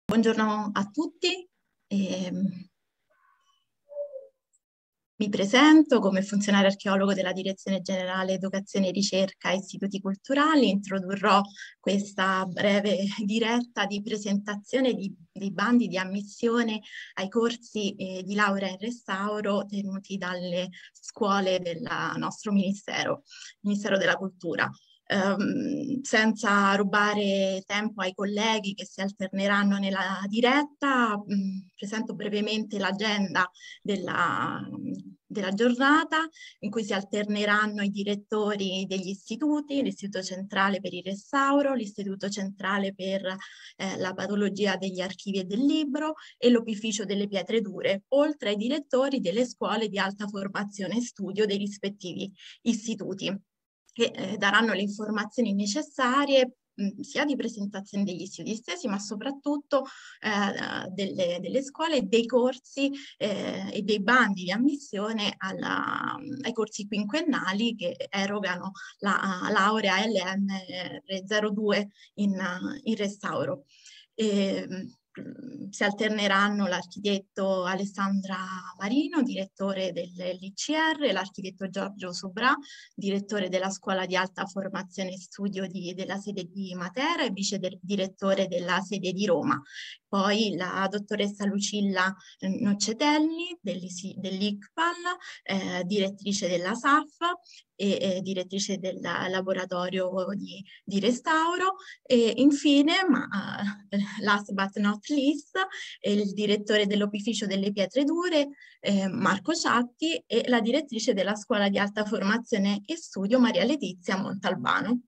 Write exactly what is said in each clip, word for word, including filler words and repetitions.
Buongiorno a tutti. Eh, mi presento come funzionario archeologo della Direzione Generale Educazione e Ricerca e Istituti Culturali. Introdurrò questa breve diretta di presentazione di, dei bandi di ammissione ai corsi eh, di laurea in restauro tenuti dalle scuole del nostro Ministero, Ministero della Cultura. Um, senza rubare tempo ai colleghi che si alterneranno nella diretta, um, presento brevemente l'agenda della, della giornata in cui si alterneranno i direttori degli istituti, l'Istituto Centrale per il Restauro, l'Istituto Centrale per eh, la Patologia degli Archivi e del Libro e l'Opificio delle Pietre Dure, oltre ai direttori delle scuole di alta formazione e studio dei rispettivi istituti, che eh, daranno le informazioni necessarie mh, sia di presentazione degli istituti stessi, ma soprattutto eh, delle, delle scuole e dei corsi eh, e dei bandi di ammissione alla, ai corsi quinquennali che erogano la laurea L M zero due in, in restauro. E, si alterneranno l'architetto Alessandra Marino, direttore dell'I C R, l'architetto Giorgio Sobrà, direttore della Scuola di Alta Formazione e Studio di, della sede di Matera e vice direttore della sede di Roma. Poi la dottoressa Lucilla Noccetelli dell'I C P A L, eh, direttrice della S A F e eh, direttrice del laboratorio di, di restauro. E infine, ma uh, last but not least, il direttore dell'Opificio delle Pietre Dure, eh, Marco Ciatti, e la direttrice della Scuola di Alta Formazione e Studio, Maria Letizia Montalbano.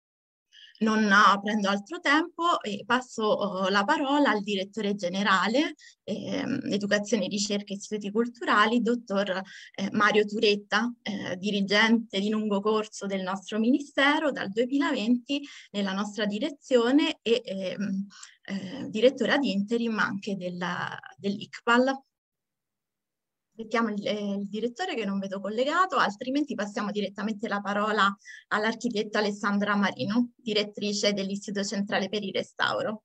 Non uh, prendo altro tempo e passo uh, la parola al direttore generale eh, Educazione, Ricerca e Istituti Culturali, dottor eh, Mario Turetta, eh, dirigente di lungo corso del nostro Ministero dal duemilaventi nella nostra direzione e eh, eh, direttore ad interim anche dell'I C P A L. Aspettiamo il, eh, il direttore che non vedo collegato, altrimenti passiamo direttamente la parola all'architetto Alessandra Marino, direttrice dell'Istituto Centrale per il Restauro.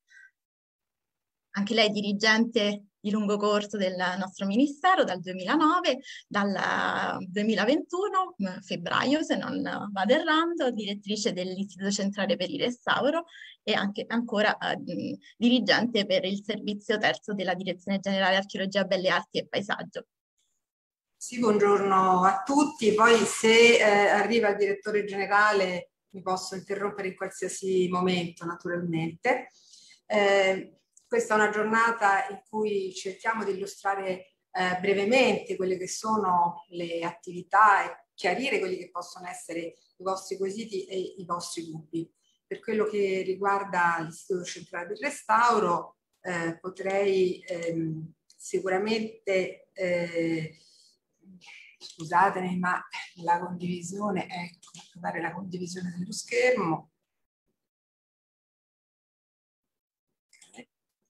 Anche lei è dirigente di lungo corso del nostro Ministero dal duemilanove, dal duemilaventuno, febbraio se non vado errando, direttrice dell'Istituto Centrale per il Restauro e anche ancora eh, dirigente per il servizio terzo della Direzione Generale Archeologia, Belle Arti e Paesaggio. Sì, buongiorno a tutti. Poi se eh, arriva il direttore generale mi posso interrompere in qualsiasi momento, naturalmente. Eh, questa è una giornata in cui cerchiamo di illustrare eh, brevemente quelle che sono le attività e chiarire quelli che possono essere i vostri quesiti e i vostri dubbi. Per quello che riguarda l'Istituto Centrale del Restauro, eh, potrei ehm, sicuramente... Eh, scusatemi, ma la condivisione, ecco, fare la condivisione dello schermo. Okay.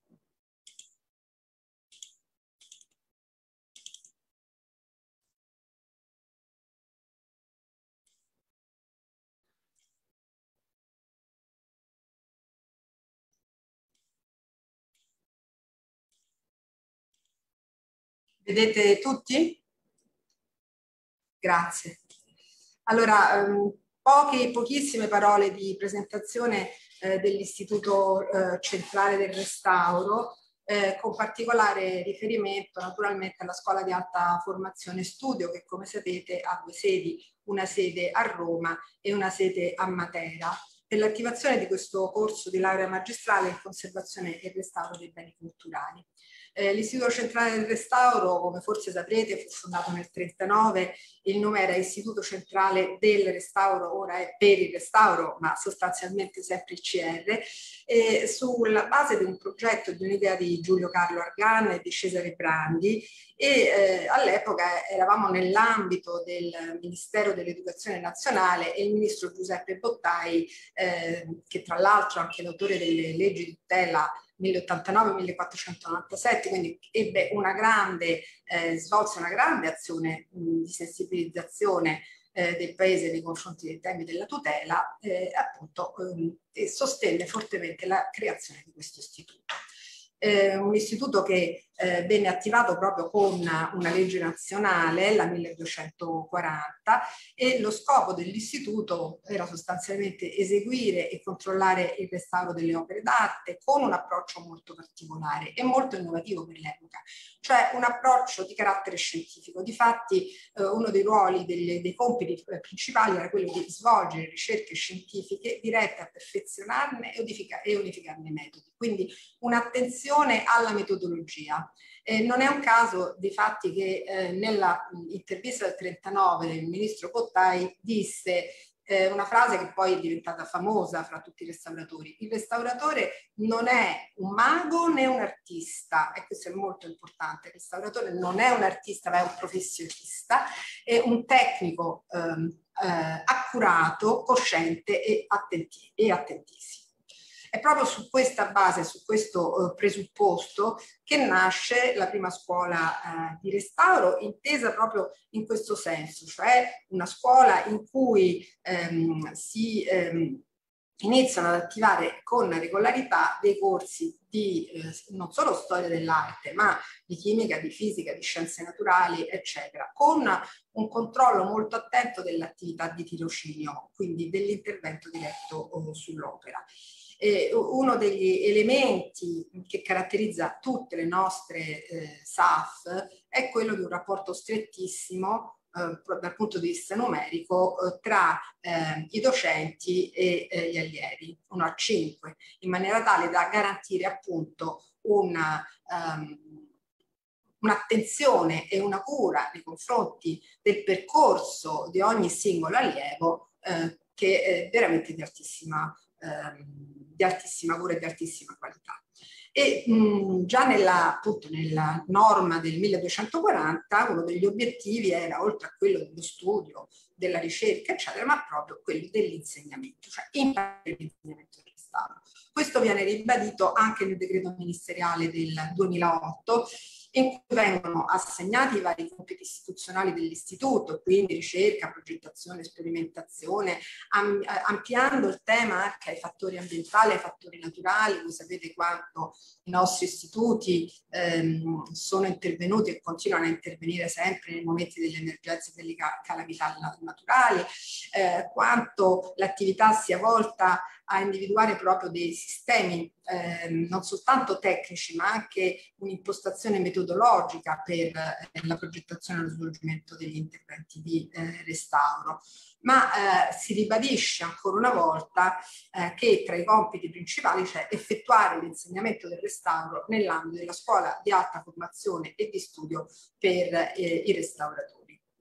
Vedete tutti? Grazie. Allora, um, poche, pochissime parole di presentazione eh, dell'Istituto eh, Centrale del Restauro, eh, con particolare riferimento naturalmente alla Scuola di Alta Formazione e Studio, che come sapete ha due sedi, una sede a Roma e una sede a Matera, per l'attivazione di questo corso di laurea magistrale in conservazione e restauro dei beni culturali. Eh, L'Istituto Centrale del Restauro, come forse saprete, fu fondato nel trentanove, il nome era Istituto Centrale del Restauro, ora è per il restauro, ma sostanzialmente sempre il C R, e sulla base di un progetto, di un'idea di Giulio Carlo Argan e di Cesare Brandi, e eh, all'epoca eravamo nell'ambito del Ministero dell'Educazione Nazionale e il ministro Giuseppe Bottai, eh, che tra l'altro è anche l'autore delle leggi di tutela milleottantanove millequattrocentonovantasette, quindi ebbe una grande, eh, svolse una grande azione mh, di sensibilizzazione eh, del Paese nei confronti dei temi della tutela, eh, appunto, ehm, e sostenne fortemente la creazione di questo istituto. eh, un istituto che eh, venne attivato proprio con una, una legge nazionale, la milleduecentoquaranta, e lo scopo dell'istituto era sostanzialmente eseguire e controllare il restauro delle opere d'arte con un approccio molto particolare e molto innovativo per l'epoca, cioè un approccio di carattere scientifico. Difatti eh, uno dei ruoli, delle, dei compiti principali era quello di svolgere ricerche scientifiche dirette a perfezionarne e, unifica, e unificarne i metodi, quindi un'attenzione alla metodologia. Eh, non è un caso dei fatti che eh, nella intervista del trentanove del ministro Cottai disse eh, una frase che poi è diventata famosa fra tutti i restauratori: il restauratore non è un mago né un artista, e questo è molto importante. Il restauratore non è un artista ma è un professionista, è un tecnico ehm, eh, accurato, cosciente e, attenti e attentissimo. È proprio su questa base, su questo eh, presupposto, che nasce la prima scuola eh, di restauro, intesa proprio in questo senso, cioè una scuola in cui ehm, si ehm, iniziano ad attivare con regolarità dei corsi di eh, non solo storia dell'arte, ma di chimica, di fisica, di scienze naturali, eccetera, con un controllo molto attento dell'attività di tirocinio, quindi dell'intervento diretto oh, sull'opera. Eh, uno degli elementi che caratterizza tutte le nostre eh, S A F è quello di un rapporto strettissimo eh, dal punto di vista numerico eh, tra eh, i docenti e eh, gli allievi, uno a cinque, in maniera tale da garantire appunto una um, un'attenzione e una cura nei confronti del percorso di ogni singolo allievo eh, che è veramente di altissima eh, di altissima cura e di altissima qualità. E mh, già nella, appunto, nella norma del milleduecentoquaranta uno degli obiettivi era, oltre a quello dello studio, della ricerca, eccetera, ma proprio quello dell'insegnamento, cioè imparare l'insegnamento del restauro. Questo viene ribadito anche nel decreto ministeriale del duemilaotto, in cui vengono assegnati i vari compiti istituzionali dell'istituto, quindi ricerca, progettazione, sperimentazione, am ampliando il tema anche ai fattori ambientali, ai fattori naturali. Voi sapete quanto i nostri istituti ehm, sono intervenuti e continuano a intervenire sempre nei momenti delle emergenze e delle calamità naturali, eh, quanto l'attività sia volta a individuare proprio dei sistemi eh, non soltanto tecnici ma anche un'impostazione metodologica per eh, la progettazione e lo svolgimento degli interventi di eh, restauro. Ma eh, si ribadisce ancora una volta eh, che tra i compiti principali c'è effettuare l'insegnamento del restauro nell'ambito della scuola di alta formazione e di studio per eh, i restauratori.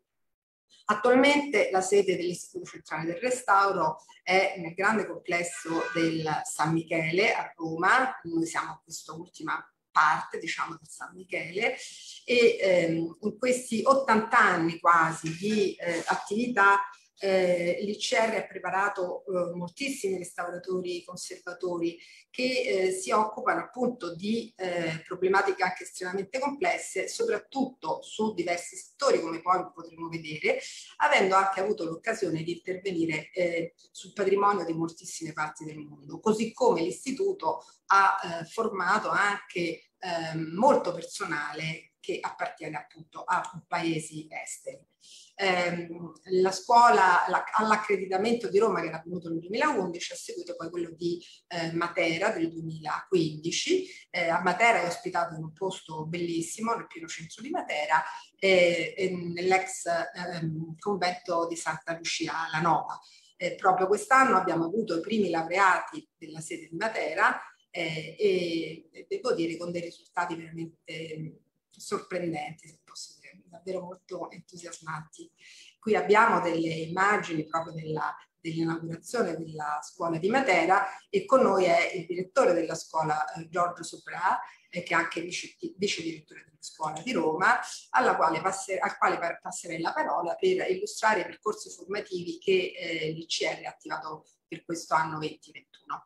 Attualmente la sede dell'Istituto Centrale del Restauro è nel grande complesso del San Michele a Roma. Noi siamo a quest'ultima parte, diciamo, del San Michele, e ehm, in questi ottanta anni quasi di eh, attività eh, l'I C R ha preparato eh, moltissimi restauratori conservatori che eh, si occupano appunto di eh, problematiche anche estremamente complesse, soprattutto su diversi settori, come poi potremo vedere, avendo anche avuto l'occasione di intervenire eh, sul patrimonio di moltissime parti del mondo, così come l'istituto ha eh, formato anche eh, molto personale che appartiene appunto a paesi esteri. Eh, la scuola all'accreditamento di Roma, che era avvenuto nel duemilaundici, ha seguito poi quello di eh, Matera del duemilaquindici. Eh, a Matera è ospitato in un posto bellissimo nel pieno centro di Matera, eh, nell'ex eh, convento di Santa Lucia la Nova. Eh, proprio quest'anno abbiamo avuto i primi laureati della sede di Matera eh, e, e devo dire con dei risultati veramente sorprendenti, se posso dire, davvero molto entusiasmanti. Qui abbiamo delle immagini proprio della, dell'inaugurazione della scuola di Matera, e con noi è il direttore della scuola eh, Giorgio Soprà, eh, che è anche vice, vice direttore della scuola di Roma, alla quale passer, al quale passerei la parola per illustrare i percorsi formativi che eh, l'I C R ha attivato per questo anno venti ventuno.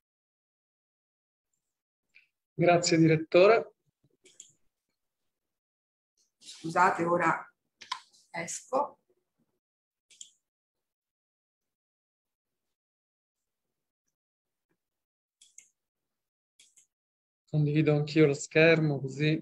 Grazie direttore. Scusate, ora esco. Condivido anch'io lo schermo così.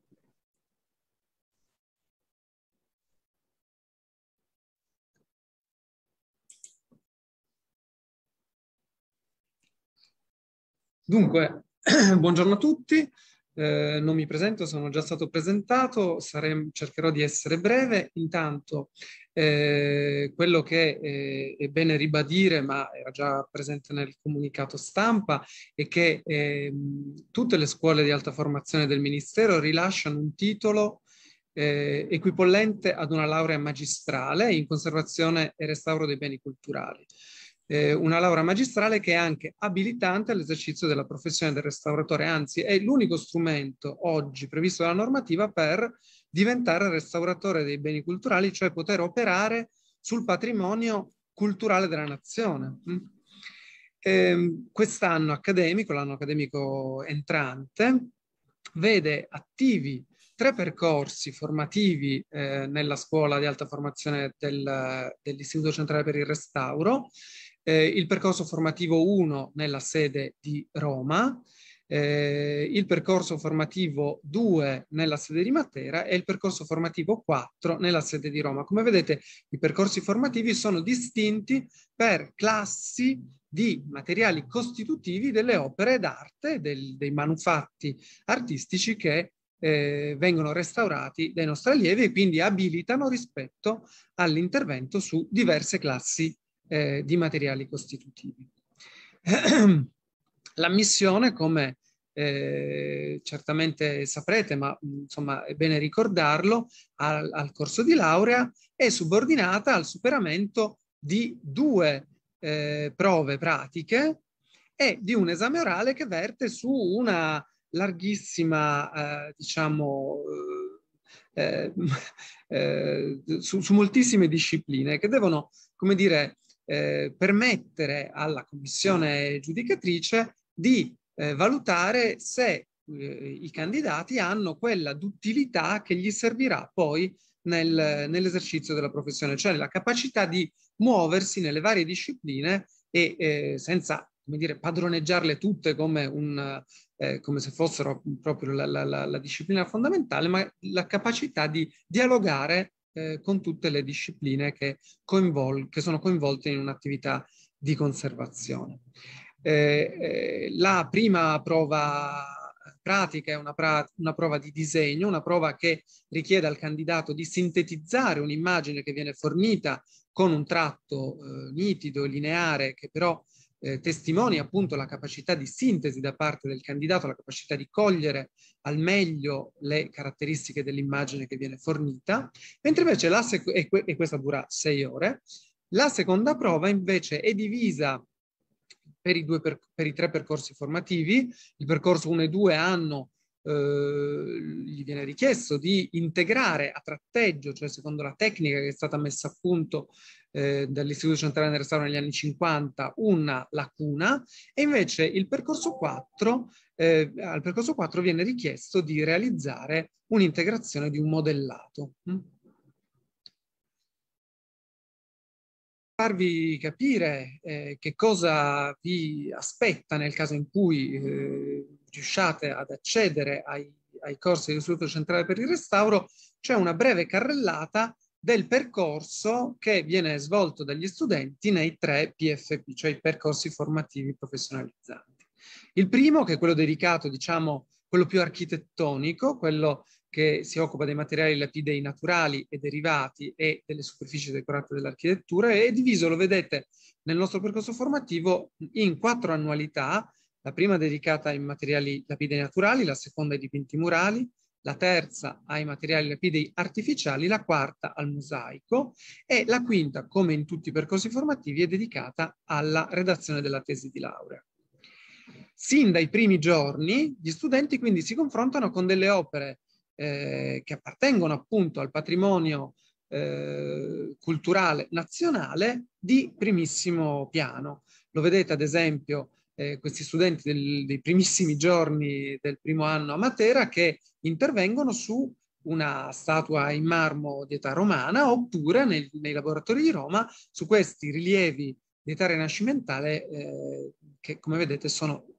Dunque, buongiorno a tutti. Eh, non mi presento, sono già stato presentato, saremo, cercherò di essere breve. Intanto, eh, quello che eh, è bene ribadire, ma era già presente nel comunicato stampa, è che eh, tutte le scuole di alta formazione del Ministero rilasciano un titolo eh, equipollente ad una laurea magistrale in conservazione e restauro dei beni culturali. Eh, una laurea magistrale che è anche abilitante all'esercizio della professione del restauratore, anzi è l'unico strumento oggi previsto dalla normativa per diventare restauratore dei beni culturali, cioè poter operare sul patrimonio culturale della nazione. Eh, quest'anno accademico, l'anno accademico entrante, vede attivi tre percorsi formativi eh, nella scuola di alta formazione del, dell'Istituto Centrale per il Restauro, eh, il percorso formativo uno nella sede di Roma, eh, il percorso formativo due nella sede di Matera e il percorso formativo quattro nella sede di Roma. Come vedete, i percorsi formativi sono distinti per classi di materiali costitutivi delle opere d'arte, dei manufatti artistici che eh, vengono restaurati dai nostri allievi e quindi abilitano rispetto all'intervento su diverse classi eh, di materiali costitutivi. L'ammissione, come eh, certamente saprete, ma insomma è bene ricordarlo, al, al corso di laurea è subordinata al superamento di due eh, prove pratiche e di un esame orale che verte su una larghissima, eh, diciamo, eh, eh, su, su moltissime discipline che devono, come dire, eh, permettere alla commissione giudicatrice di eh, valutare se eh, i candidati hanno quella d'utilità che gli servirà poi nel, nell'esercizio della professione, cioè la capacità di muoversi nelle varie discipline e eh, senza, come dire, padroneggiarle tutte come, un, eh, come se fossero proprio la, la, la, la disciplina fondamentale, ma la capacità di dialogare eh, con tutte le discipline che, coinvol- che sono coinvolte in un'attività di conservazione. Eh, eh, la prima prova pratica è una, pra- una prova di disegno, una prova che richiede al candidato di sintetizzare un'immagine che viene fornita con un tratto eh, nitido, lineare, che però eh, testimonia appunto la capacità di sintesi da parte del candidato, la capacità di cogliere al meglio le caratteristiche dell'immagine che viene fornita, mentre invece la sec- e, que- e questa dura sei ore. La seconda prova invece è divisa per i, due per, per i tre percorsi formativi. Il percorso uno e due hanno Eh, gli viene richiesto di integrare a tratteggio, cioè secondo la tecnica che è stata messa a punto eh, dall'Istituto Centrale del Restauro negli anni cinquanta, una lacuna, e invece il percorso quattro, eh, al percorso quattro viene richiesto di realizzare un'integrazione di un modellato. Mm? Farvi capire eh, che cosa vi aspetta nel caso in cui eh, riusciate ad accedere ai, ai corsi dell'Istituto Centrale per il Restauro, c'è una breve carrellata del percorso che viene svolto dagli studenti nei tre P F P, cioè i percorsi formativi professionalizzanti. Il primo, che è quello dedicato, diciamo, quello più architettonico, quello che si occupa dei materiali lapidei naturali e derivati e delle superfici decorate dell'architettura, è diviso, lo vedete nel nostro percorso formativo, in quattro annualità. La prima dedicata ai materiali lapidei naturali, la seconda ai dipinti murali, la terza ai materiali lapidei artificiali, la quarta al mosaico e la quinta, come in tutti i percorsi formativi, è dedicata alla redazione della tesi di laurea. Sin dai primi giorni gli studenti quindi si confrontano con delle opere eh, che appartengono appunto al patrimonio eh, culturale nazionale di primissimo piano. Lo vedete ad esempio eh, questi studenti del, dei primissimi giorni del primo anno a Matera che intervengono su una statua in marmo di età romana oppure nel, nei laboratori di Roma su questi rilievi di età rinascimentale eh, che come vedete sono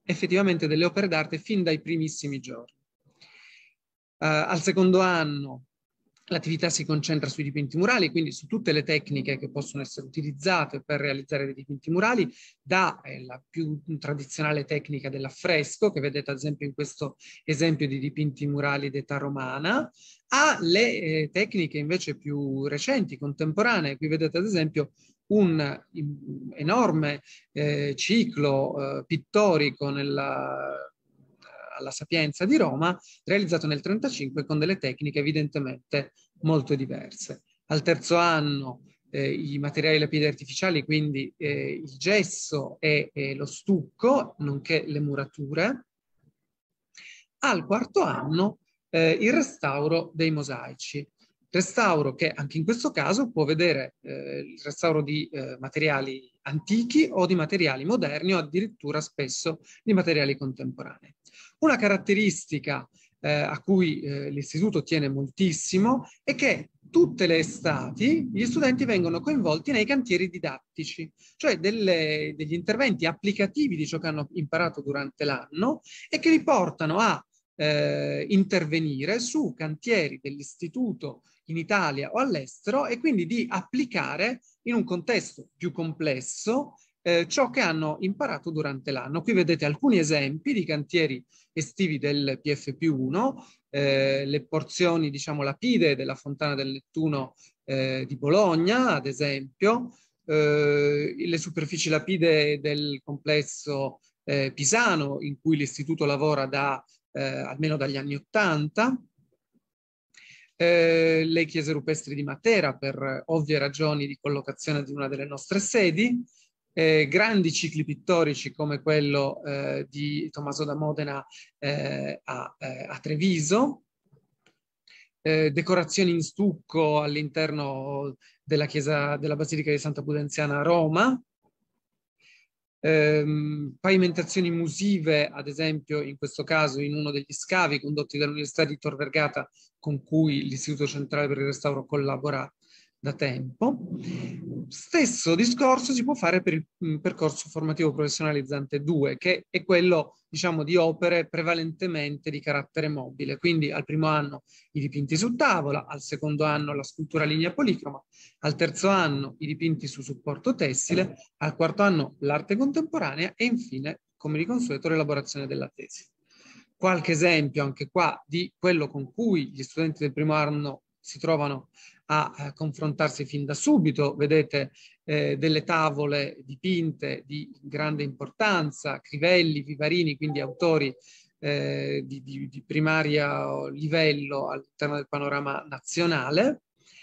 effettivamente delle opere d'arte fin dai primissimi giorni. Uh, al secondo anno l'attività si concentra sui dipinti murali, quindi su tutte le tecniche che possono essere utilizzate per realizzare dei dipinti murali, da eh, la più tradizionale tecnica dell'affresco, che vedete ad esempio in questo esempio di dipinti murali d'età romana, alle eh, tecniche invece più recenti, contemporanee. Qui vedete ad esempio un in, enorme eh, ciclo eh, pittorico nella alla Sapienza di Roma, realizzato nel trentacinque con delle tecniche evidentemente molto diverse. Al terzo anno eh, i materiali lapidi artificiali, quindi eh, il gesso e, e lo stucco, nonché le murature. Al quarto anno eh, il restauro dei mosaici. Restauro che anche in questo caso può vedere eh, il restauro di eh, materiali antichi o di materiali moderni o addirittura spesso di materiali contemporanei. Una caratteristica eh, a cui eh, l'istituto tiene moltissimo è che tutte le estati gli studenti vengono coinvolti nei cantieri didattici, cioè delle, degli interventi applicativi di ciò che hanno imparato durante l'anno e che li portano a eh, intervenire su cantieri dell'istituto in Italia o all'estero e quindi di applicare in un contesto più complesso eh, ciò che hanno imparato durante l'anno. Qui vedete alcuni esempi di cantieri estivi del P F P uno, eh, le porzioni, diciamo, lapidee della Fontana del Nettuno eh, di Bologna, ad esempio, eh, le superfici lapidee del complesso eh, pisano, in cui l'istituto lavora da, eh, almeno dagli anni Ottanta, eh, le chiese rupestri di Matera, per ovvie ragioni di collocazione di una delle nostre sedi, Eh, grandi cicli pittorici come quello eh, di Tommaso da Modena eh, a, eh, a Treviso, eh, decorazioni in stucco all'interno della chiesa della Basilica di Santa Pudenziana a Roma, ehm, pavimentazioni musive, ad esempio in questo caso in uno degli scavi condotti dall'Università di Tor Vergata con cui l'Istituto Centrale per il Restauro collabora da tempo. Stesso discorso si può fare per il mh, percorso formativo professionalizzante due, che è quello, diciamo, di opere prevalentemente di carattere mobile. Quindi al primo anno i dipinti su tavola, al secondo anno la scultura a linea policroma, al terzo anno i dipinti su supporto tessile, al quarto anno l'arte contemporanea e infine, come di consueto, l'elaborazione della tesi. Qualche esempio anche qua di quello con cui gli studenti del primo anno si trovano a, a confrontarsi fin da subito. Vedete eh, delle tavole dipinte di grande importanza, Crivelli, Vivarini, quindi autori eh, di, di, di primario livello all'interno del panorama nazionale.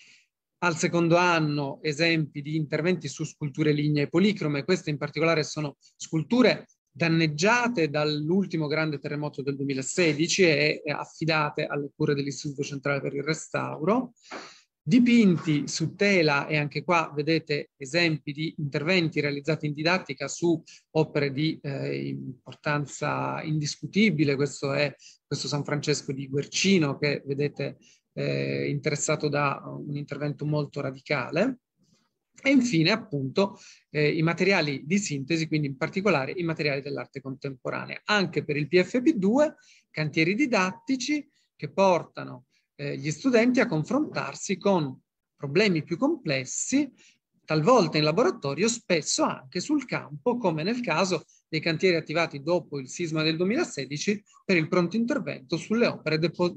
Al secondo anno esempi di interventi su sculture lignee policrome. Queste in particolare sono sculture danneggiate dall'ultimo grande terremoto del duemilasedici e affidate alle cure dell'Istituto Centrale per il Restauro. Dipinti su tela, e anche qua vedete esempi di interventi realizzati in didattica su opere di eh, importanza indiscutibile. Questo è questo San Francesco di Guercino, che vedete eh, interessato da un intervento molto radicale. E infine appunto eh, i materiali di sintesi, quindi in particolare i materiali dell'arte contemporanea. Anche per il P F P due, cantieri didattici che portano eh, gli studenti a confrontarsi con problemi più complessi, talvolta in laboratorio, spesso anche sul campo, come nel caso dei cantieri attivati dopo il sisma del duemilasedici per il pronto intervento sulle opere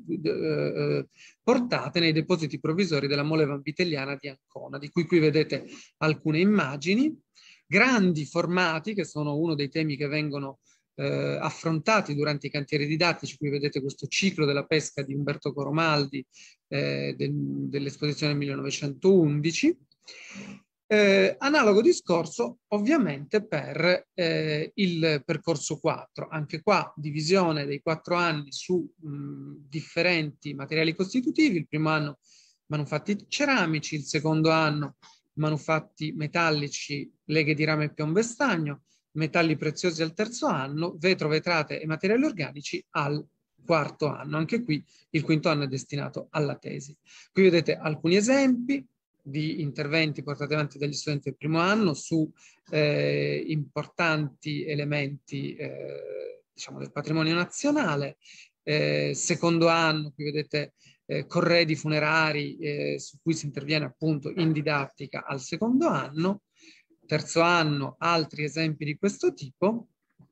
eh, portate nei depositi provvisori della Mole Vanvitelliana di Ancona, di cui qui vedete alcune immagini. Grandi formati, che sono uno dei temi che vengono eh, affrontati durante i cantieri didattici. Qui vedete questo ciclo della pesca di Umberto Coromaldi eh, del, dell'esposizione millenovecentoundici. Eh, analogo discorso ovviamente per eh, il percorso quattro, anche qua divisione dei quattro anni su mh, differenti materiali costitutivi. Il primo anno manufatti ceramici, il secondo anno manufatti metallici, leghe di rame, piombo e stagno, metalli preziosi al terzo anno, vetro, vetrate e materiali organici al quarto anno. Anche qui il quinto anno è destinato alla tesi. Qui vedete alcuni esempi di interventi portati avanti dagli studenti del primo anno su eh, importanti elementi eh, diciamo, del patrimonio nazionale. Eh, secondo anno, qui vedete eh, corredi funerari eh, su cui si interviene appunto in didattica al secondo anno. Terzo anno, altri esempi di questo tipo,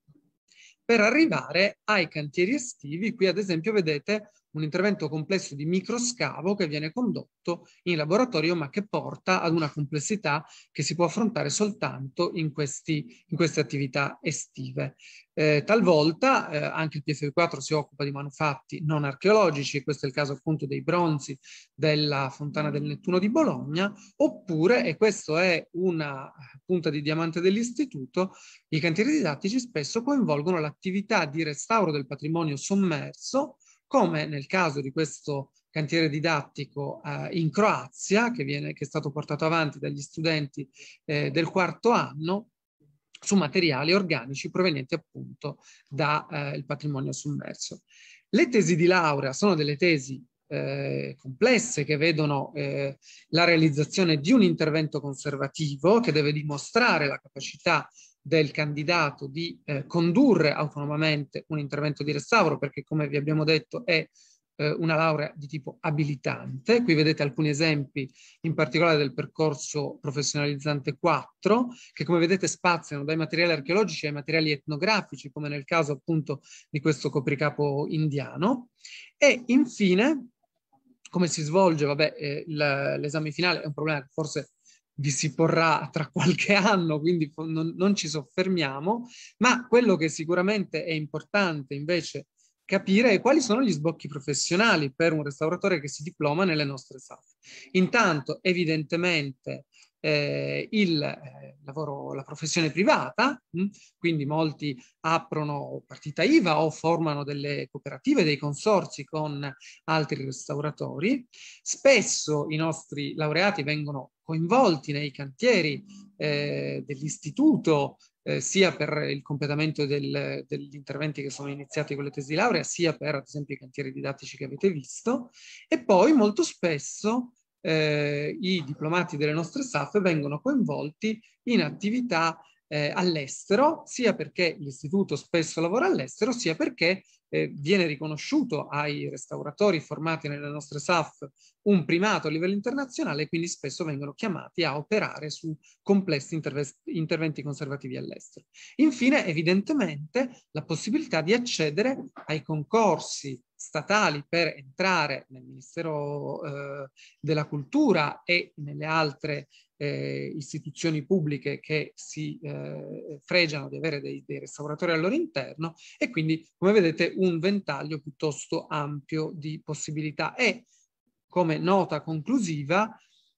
per arrivare ai cantieri estivi. Qui ad esempio vedete un intervento complesso di microscavo che viene condotto in laboratorio, ma che porta ad una complessità che si può affrontare soltanto in, questi, in queste attività estive. Eh, talvolta eh, anche il P F V quattro si occupa di manufatti non archeologici, e questo è il caso appunto dei bronzi della Fontana del Nettuno di Bologna, oppure, e questo è una punta di diamante dell'istituto, i cantieri didattici spesso coinvolgono l'attività di restauro del patrimonio sommerso, come nel caso di questo cantiere didattico eh, in Croazia, che, viene, che è stato portato avanti dagli studenti eh, del quarto anno, su materiali organici provenienti appunto dal eh, patrimonio sommerso. Le tesi di laurea sono delle tesi eh, complesse che vedono eh, la realizzazione di un intervento conservativo che deve dimostrare la capacità del candidato di eh, condurre autonomamente un intervento di restauro, perché come vi abbiamo detto è eh, una laurea di tipo abilitante. Qui vedete alcuni esempi, in particolare del percorso professionalizzante quattro, che come vedete spaziano dai materiali archeologici ai materiali etnografici, come nel caso appunto di questo copricapo indiano. E infine, come si svolge, vabbè, eh, l'esame finale è un problema che forse vi si porrà tra qualche anno, quindi non, non ci soffermiamo, ma quello che sicuramente è importante invece capire è quali sono gli sbocchi professionali per un restauratore che si diploma nelle nostre S A F. Intanto, evidentemente, eh, il eh, lavoro, la professione privata, mh? Quindi molti aprono partita I V A o formano delle cooperative, dei consorzi con altri restauratori. Spesso i nostri laureati vengono coinvolti nei cantieri eh, dell'istituto, eh, sia per il completamento del, degli interventi che sono iniziati con le tesi di laurea, sia per ad esempio i cantieri didattici che avete visto. E poi molto spesso eh, i diplomati delle nostre S A F vengono coinvolti in attività eh, all'estero, sia perché l'istituto spesso lavora all'estero, sia perché eh, viene riconosciuto ai restauratori formati nelle nostre S A F un primato a livello internazionale, e quindi spesso vengono chiamati a operare su complessi interventi conservativi all'estero. Infine, evidentemente, la possibilità di accedere ai concorsi statali per entrare nel Ministero eh, della Cultura e nelle altre eh, istituzioni pubbliche che si eh, fregiano di avere dei, dei restauratori al loro interno, e quindi, come vedete, un ventaglio piuttosto ampio di possibilità. E come nota conclusiva,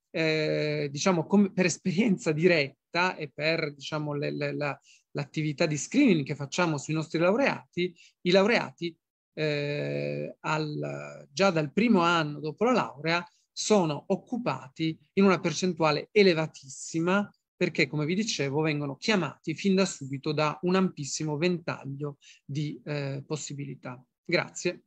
eh, diciamo, come per esperienza diretta e per, diciamo, l'attività di screening che facciamo sui nostri laureati, i laureati eh, al, già dal primo anno dopo la laurea sono occupati in una percentuale elevatissima, perché, come vi dicevo, vengono chiamati fin da subito da un ampissimo ventaglio di eh, possibilità. Grazie.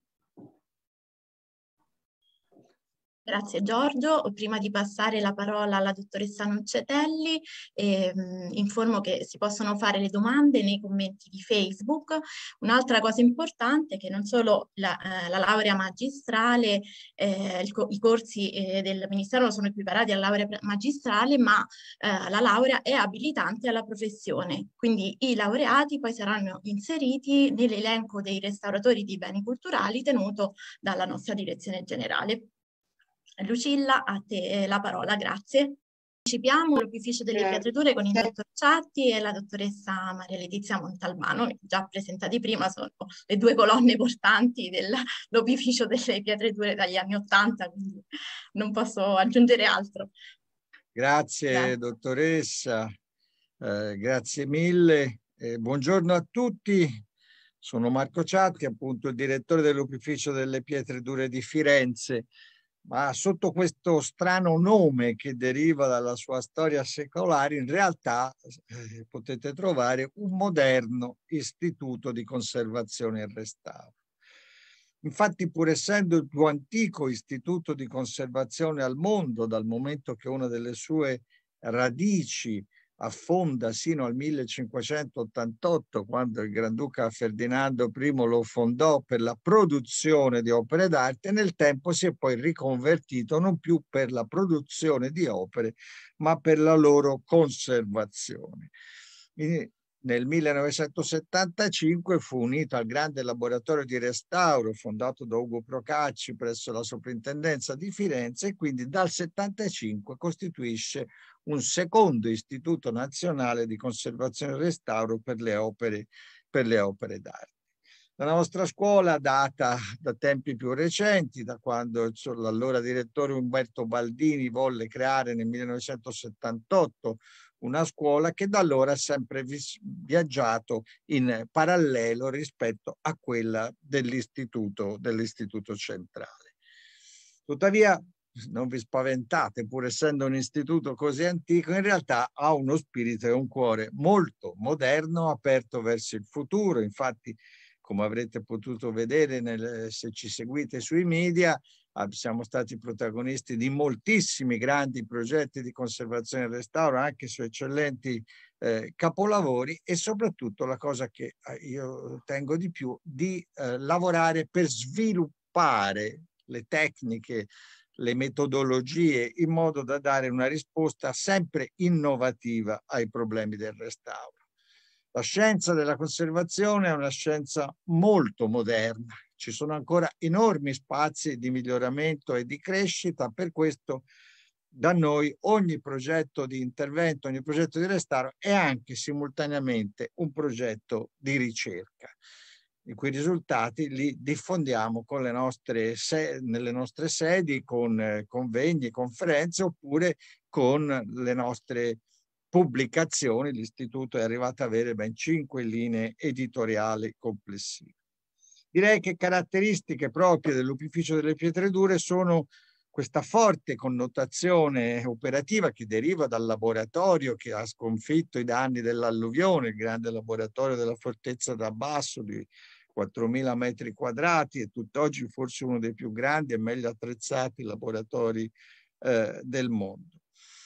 Grazie Giorgio. Prima di passare la parola alla dottoressa Noccetelli, eh, informo che si possono fare le domande nei commenti di Facebook. Un'altra cosa importante è che non solo la, eh, la laurea magistrale, eh, il, i corsi eh, del Ministero sono equiparati alla laurea magistrale, ma eh, la laurea è abilitante alla professione. Quindi i laureati poi saranno inseriti nell'elenco dei restauratori di beni culturali tenuto dalla nostra direzione generale. Lucilla, a te la parola, grazie. Anticipiamo l'opificio delle pietrature con il dottor Ciatti e la dottoressa Maria Letizia Montalbano, già presentati prima, sono le due colonne portanti dell'opificio delle pietrature dagli anni Ottanta, quindi non posso aggiungere altro. Grazie, grazie. Dottoressa, eh, grazie mille. Eh, buongiorno a tutti, sono Marco Ciatti, appunto il direttore dell'opificio delle pietre dure di Firenze. Ma sotto questo strano nome che deriva dalla sua storia secolare, in realtà eh, potete trovare un moderno istituto di conservazione e restauro. Infatti, pur essendo il più antico istituto di conservazione al mondo, dal momento che una delle sue radici affonda sino al millecinquecentottantotto, quando il Granduca Ferdinando primo lo fondò per la produzione di opere d'arte, e nel tempo si è poi riconvertito non più per la produzione di opere, ma per la loro conservazione. Nel millenovecentosettantacinque fu unito al grande laboratorio di restauro fondato da Ugo Procacci presso la Soprintendenza di Firenze, e quindi dal settantacinque costituisce un secondo istituto nazionale di conservazione e restauro per le opere, per le opere d'arte. La nostra scuola data da tempi più recenti, da quando l'allora direttore Umberto Baldini volle creare nel millenovecentosettantotto una scuola che da allora ha sempre viaggiato in parallelo rispetto a quella dell'istituto dell'istituto centrale. Tuttavia, non vi spaventate, pur essendo un istituto così antico, in realtà ha uno spirito e un cuore molto moderno, aperto verso il futuro. Infatti, come avrete potuto vedere nel, se ci seguite sui media, siamo stati protagonisti di moltissimi grandi progetti di conservazione e restauro, anche su eccellenti eh, capolavori, e soprattutto la cosa che io tengo di più, di eh, lavorare per sviluppare le tecniche, le metodologie, in modo da dare una risposta sempre innovativa ai problemi del restauro. La scienza della conservazione è una scienza molto moderna. Ci sono ancora enormi spazi di miglioramento e di crescita, per questo da noi ogni progetto di intervento, ogni progetto di restauro è anche simultaneamente un progetto di ricerca, i cui risultati li diffondiamo con le nostre nelle nostre sedi, con eh, convegni, conferenze, oppure con le nostre pubblicazioni. L'Istituto è arrivato ad avere ben cinque linee editoriali complessive. Direi che caratteristiche proprie dell'Opificio delle Pietre Dure sono questa forte connotazione operativa che deriva dal laboratorio che ha sconfitto i danni dell'alluvione, il grande laboratorio della Fortezza d'Abbasso di quattromila metri quadrati, e tutt'oggi forse uno dei più grandi e meglio attrezzati laboratori eh, del mondo.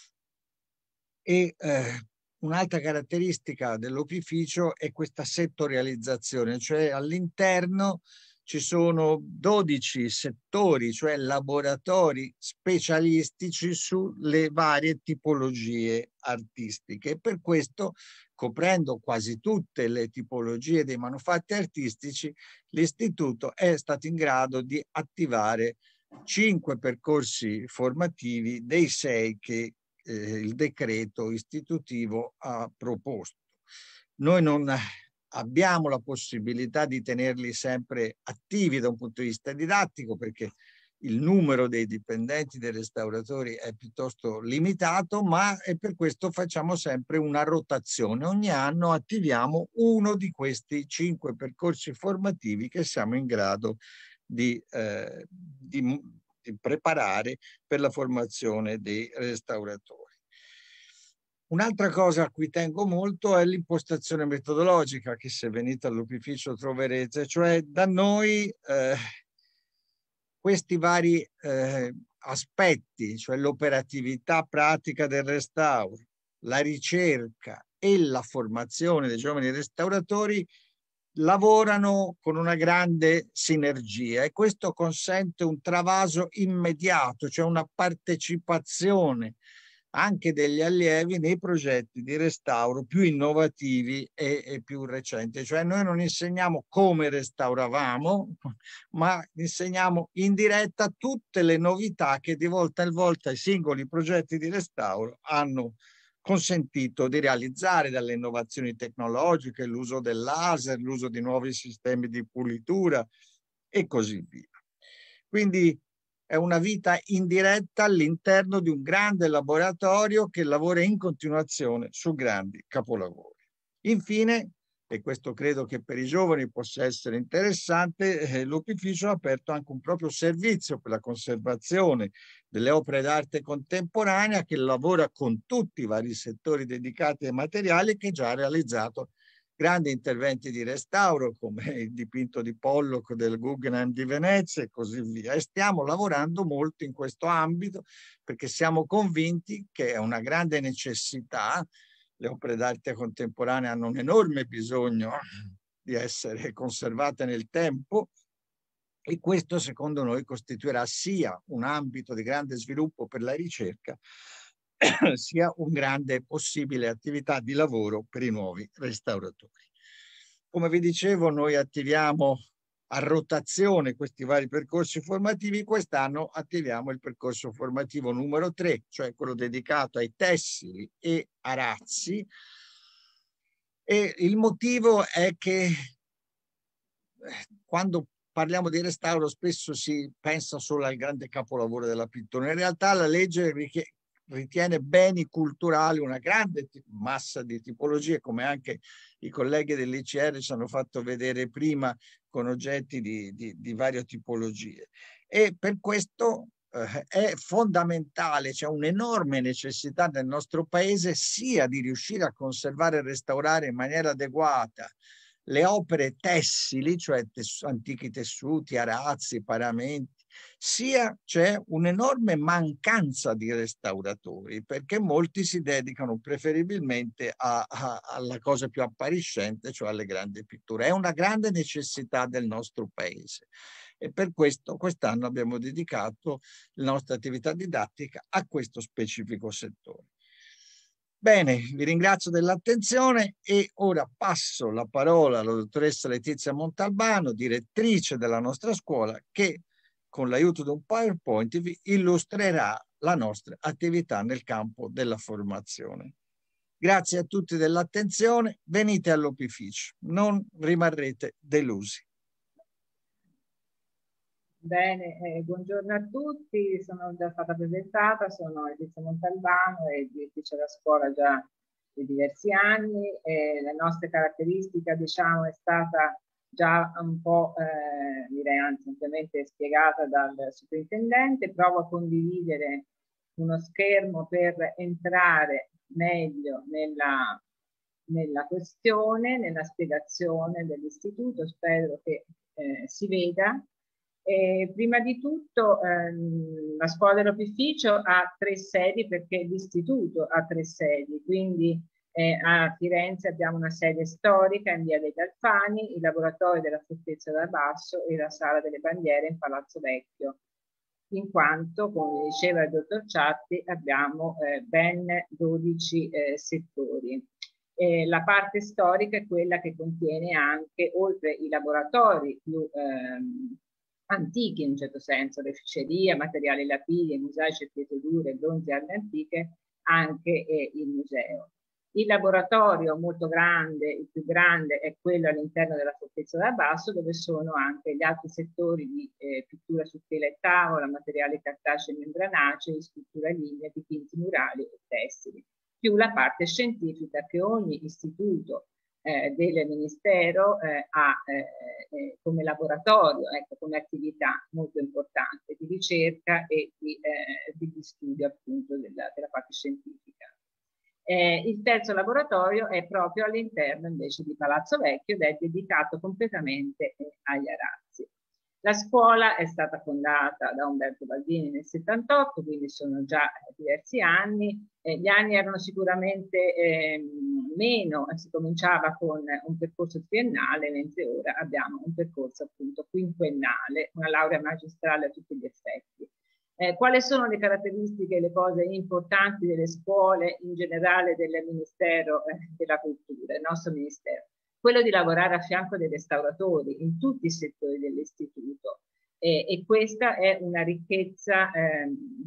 E eh, un'altra caratteristica dell'opificio è questa settorializzazione, cioè all'interno ci sono dodici settori, cioè laboratori specialistici sulle varie tipologie artistiche. E per questo, coprendo quasi tutte le tipologie dei manufatti artistici, l'Istituto è stato in grado di attivare cinque percorsi formativi dei sei che eh, il decreto istitutivo ha proposto. Noi non abbiamo la possibilità di tenerli sempre attivi da un punto di vista didattico, perché il numero dei dipendenti dei restauratori è piuttosto limitato, ma è per questo facciamo sempre una rotazione. Ogni anno attiviamo uno di questi cinque percorsi formativi che siamo in grado di, eh, di, di preparare per la formazione dei restauratori. Un'altra cosa a cui tengo molto è l'impostazione metodologica, che se venite all'opificio troverete, cioè da noi eh, questi vari eh, aspetti, cioè l'operatività pratica del restauro, la ricerca e la formazione dei giovani restauratori lavorano con una grande sinergia, e questo consente un travaso immediato, cioè una partecipazione anche degli allievi nei progetti di restauro più innovativi e, e più recenti. Cioè noi non insegniamo come restauravamo, ma insegniamo in diretta tutte le novità che di volta in volta i singoli progetti di restauro hanno consentito di realizzare, dalle innovazioni tecnologiche, l'uso del laser, l'uso di nuovi sistemi di pulitura e così via. Quindi è una vita indiretta all'interno di un grande laboratorio che lavora in continuazione su grandi capolavori. Infine, e questo credo che per i giovani possa essere interessante, eh, l'Opificio ha aperto anche un proprio servizio per la conservazione delle opere d'arte contemporanea, che lavora con tutti i vari settori dedicati ai materiali, che già ha realizzato grandi interventi di restauro come il dipinto di Pollock del Guggenheim di Venezia e così via. E stiamo lavorando molto in questo ambito perché siamo convinti che è una grande necessità le opere d'arte contemporanea hanno un enorme bisogno di essere conservate nel tempo, e questo secondo noi costituirà sia un ambito di grande sviluppo per la ricerca, sia un grande possibile attività di lavoro per i nuovi restauratori. Come vi dicevo, noi attiviamo a rotazione questi vari percorsi formativi. Quest'anno attiviamo il percorso formativo numero tre, cioè quello dedicato ai tessili e arazzi. E il motivo è che quando parliamo di restauro spesso si pensa solo al grande capolavoro della pittura. In realtà la legge ritiene beni culturali una grande massa di tipologie, come anche i colleghi dell'I C R ci hanno fatto vedere prima, con oggetti di, di, di varie tipologie. E per questo eh, è fondamentale, c'è un'enorme necessità nel nostro paese sia di riuscire a conservare e restaurare in maniera adeguata le opere tessili, cioè tess- antichi tessuti, arazzi, paramenti, sia c'è un'enorme mancanza di restauratori, perché molti si dedicano preferibilmente a, a, alla cosa più appariscente, cioè alle grandi pitture. È una grande necessità del nostro paese e per questo quest'anno abbiamo dedicato la nostra attività didattica a questo specifico settore. Bene, vi ringrazio dell'attenzione e ora passo la parola alla dottoressa Letizia Montalbano, direttrice della nostra scuola, che con l'aiuto di un PowerPoint vi illustrerà la nostra attività nel campo della formazione. Grazie a tutti dell'attenzione, venite all'opificio, non rimarrete delusi. Bene, eh, buongiorno a tutti, sono già stata presentata, sono Letizia Montalbano e direttrice della scuola già di diversi anni. E la nostra caratteristica, diciamo, è stata già un po', eh, direi anzi ampiamente spiegata dal superintendente. Provo a condividere uno schermo per entrare meglio nella, nella questione, nella spiegazione dell'istituto, spero che eh, si veda. E prima di tutto ehm, la scuola dell'opificio ha tre sedi perché l'istituto ha tre sedi, quindi eh, a Firenze abbiamo una sede storica in via dei Galfani, il laboratorio della Fortezza da Basso e la sala delle bandiere in Palazzo Vecchio, in quanto, come diceva il dottor Ciatti, abbiamo eh, ben dodici eh, settori. Eh, la parte storica è quella che contiene anche, oltre i laboratori più ehm, antichi in un certo senso, reficeria, materiali lapidi, mosaici, pietre dure, bronzi, armi antiche, anche eh, il museo. Il laboratorio molto grande, il più grande, è quello all'interno della Fortezza da Basso, dove sono anche gli altri settori di eh, pittura su tela e tavola, materiali cartacei e membranacei, scrittura lignea, dipinti murali e tessili, più la parte scientifica che ogni istituto Eh, del Ministero eh, ha eh, eh, come laboratorio, ecco, come attività molto importante di ricerca e di, eh, di studio appunto della, della parte scientifica. Eh, il terzo laboratorio è proprio all'interno invece di Palazzo Vecchio ed è dedicato completamente eh, agli arazzi. La scuola è stata fondata da Umberto Baldini nel settantotto, quindi sono già diversi anni. Eh, gli anni erano sicuramente eh, meno, si cominciava con un percorso triennale, mentre ora abbiamo un percorso appunto quinquennale, una laurea magistrale a tutti gli effetti. Eh, quali sono le caratteristiche e le cose importanti delle scuole in generale del Ministero eh, della Cultura, il nostro Ministero? Quello di lavorare a fianco dei restauratori in tutti i settori dell'istituto eh, e questa è una ricchezza eh,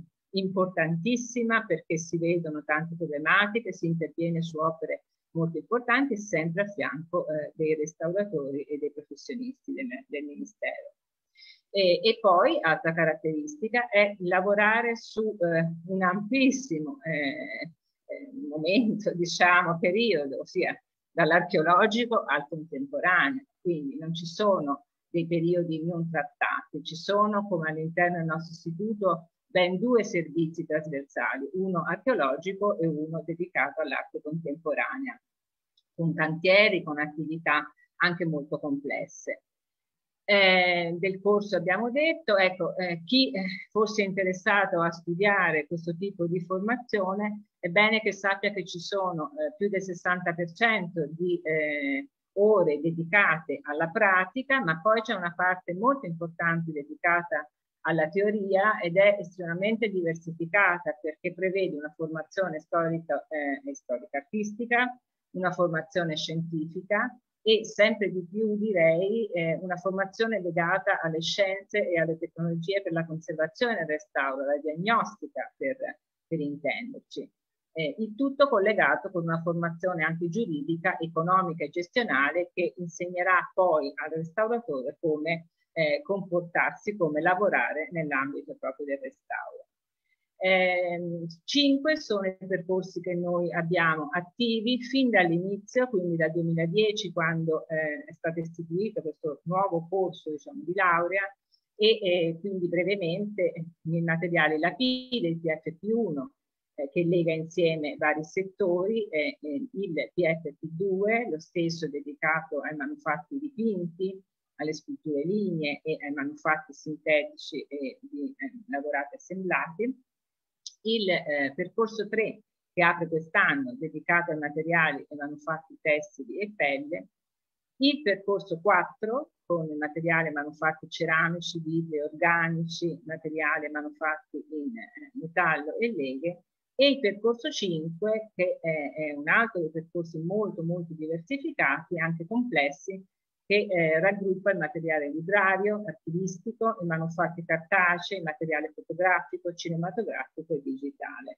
importantissima perché si vedono tante problematiche, si interviene su opere molto importanti sempre a fianco eh, dei restauratori e dei professionisti del, del Ministero. E, e poi, altra caratteristica, è lavorare su eh, un amplissimo eh, eh, momento, diciamo, periodo, ossia dall'archeologico al contemporaneo, quindi non ci sono dei periodi non trattati, ci sono, come all'interno del nostro istituto, ben due servizi trasversali, uno archeologico e uno dedicato all'arte contemporanea, con cantieri, con attività anche molto complesse. Eh, del corso abbiamo detto, ecco, eh, chi eh, fosse interessato a studiare questo tipo di formazione è bene che sappia che ci sono eh, più del sessanta per cento di eh, ore dedicate alla pratica, ma poi c'è una parte molto importante dedicata alla teoria ed è estremamente diversificata perché prevede una formazione storica e eh, storica artistica, una formazione scientifica e sempre di più direi eh, una formazione legata alle scienze e alle tecnologie per la conservazione e il restauro, la diagnostica per, per intenderci. Eh, il tutto collegato con una formazione anche giuridica, economica e gestionale che insegnerà poi al restauratore come eh, comportarsi, come lavorare nell'ambito proprio del restauro. Eh, cinque sono i percorsi che noi abbiamo attivi fin dall'inizio, quindi dal duemiladieci, quando eh, è stato istituito questo nuovo corso, diciamo, di laurea e eh, quindi brevemente nel materiale la P del P F P uno eh, che lega insieme vari settori, eh, eh, il P F P due, lo stesso dedicato ai manufatti dipinti, alle sculture lignee e ai manufatti sintetici e di eh, lavorati assemblati. Il eh, percorso tre che apre quest'anno dedicato ai materiali e manufatti tessili e pelle, il percorso quattro con materiali e manufatti ceramici, vitri organici, materiali e manufatti in eh, metallo e leghe e il percorso cinque che è, è un altro dei percorsi molto molto diversificati, anche complessi, che eh, raggruppa il materiale librario, archivistico, i manufatti cartacei, il materiale fotografico, cinematografico e digitale.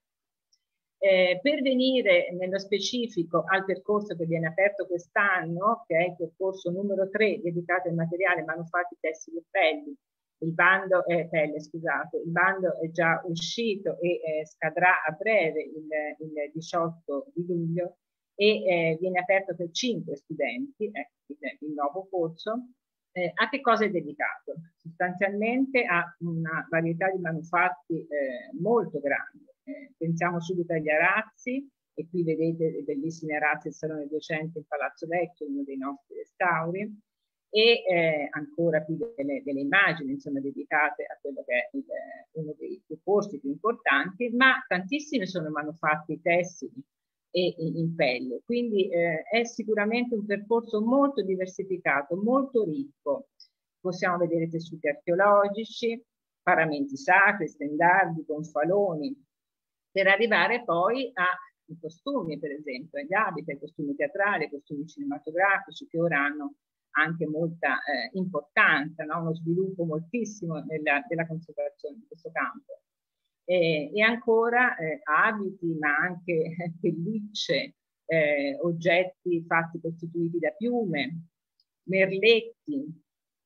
Eh, per venire nello specifico al percorso che viene aperto quest'anno, che è il percorso numero tre dedicato ai materiali manufatti tessili e pelli, il bando è pelle, scusate, il bando è già uscito e eh, scadrà a breve il, il diciotto di luglio e eh, viene aperto per cinque studenti, ecco il, il nuovo corso. Eh, a che cosa è dedicato? Sostanzialmente a una varietà di manufatti eh, molto grande. Eh, pensiamo subito agli arazzi, e qui vedete le bellissime arazzi del Salone duecento in Palazzo Vecchio, uno dei nostri restauri, e eh, ancora più delle, delle immagini insomma, dedicate a quello che è il, uno dei, dei posti più importanti, ma tantissimi sono manufatti tessili e in pelle, quindi eh, è sicuramente un percorso molto diversificato, molto ricco. Possiamo vedere tessuti archeologici, paramenti sacri, stendardi, gonfaloni, per arrivare poi ai costumi, per esempio, agli abiti, ai costumi teatrali, ai costumi cinematografici, che ora hanno anche molta eh, importanza, no? Uno sviluppo moltissimo nella, della conservazione di questo campo. E, e ancora eh, abiti, ma anche pellicce, eh, oggetti fatti costituiti da piume, merletti,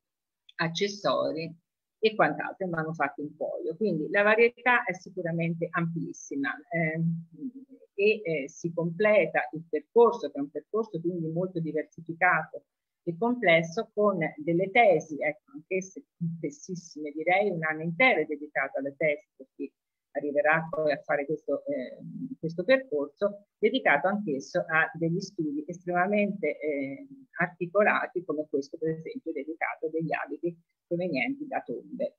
accessori e quant'altro, manufatti in cuoio. Quindi la varietà è sicuramente amplissima eh, e eh, si completa il percorso, che è un percorso quindi molto diversificato e complesso, con delle tesi, ecco, anch'esse complessissime, direi un anno intero è dedicato alle tesi, per chi arriverà poi a fare questo, eh, questo percorso, dedicato anch'esso a degli studi estremamente eh, articolati, come questo per esempio dedicato a degli abiti provenienti da tombe.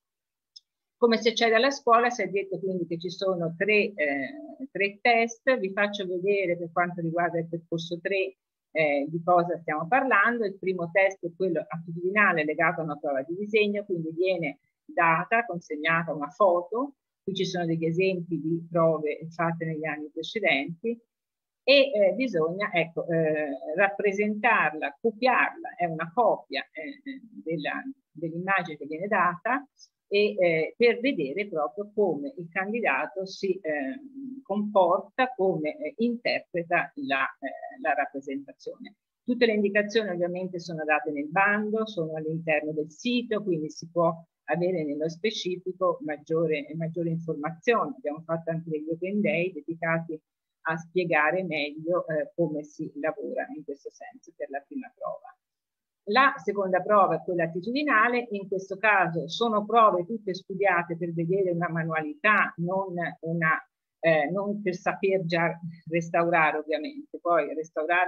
Come si accede alla scuola? Si è detto quindi che ci sono tre, eh, tre test, vi faccio vedere per quanto riguarda il percorso tre eh, di cosa stiamo parlando. Il primo test è quello attitudinale legato a una prova di disegno, quindi viene data, consegnata una foto. Qui ci sono degli esempi di prove fatte negli anni precedenti e eh, bisogna ecco, eh, rappresentarla, copiarla, è una copia eh, dell'immagine che viene data e eh, per vedere proprio come il candidato si eh, comporta, come eh, interpreta la, eh, la rappresentazione. Tutte le indicazioni ovviamente sono date nel bando, sono all'interno del sito, quindi si può avere nello specifico maggiore, maggiore informazione. Abbiamo fatto anche degli open day dedicati a spiegare meglio eh, come si lavora in questo senso per la prima prova. La seconda prova è quella attitudinale, in questo caso sono prove tutte studiate per vedere una manualità, non, una, eh, non per saper già restaurare ovviamente, poi restaurare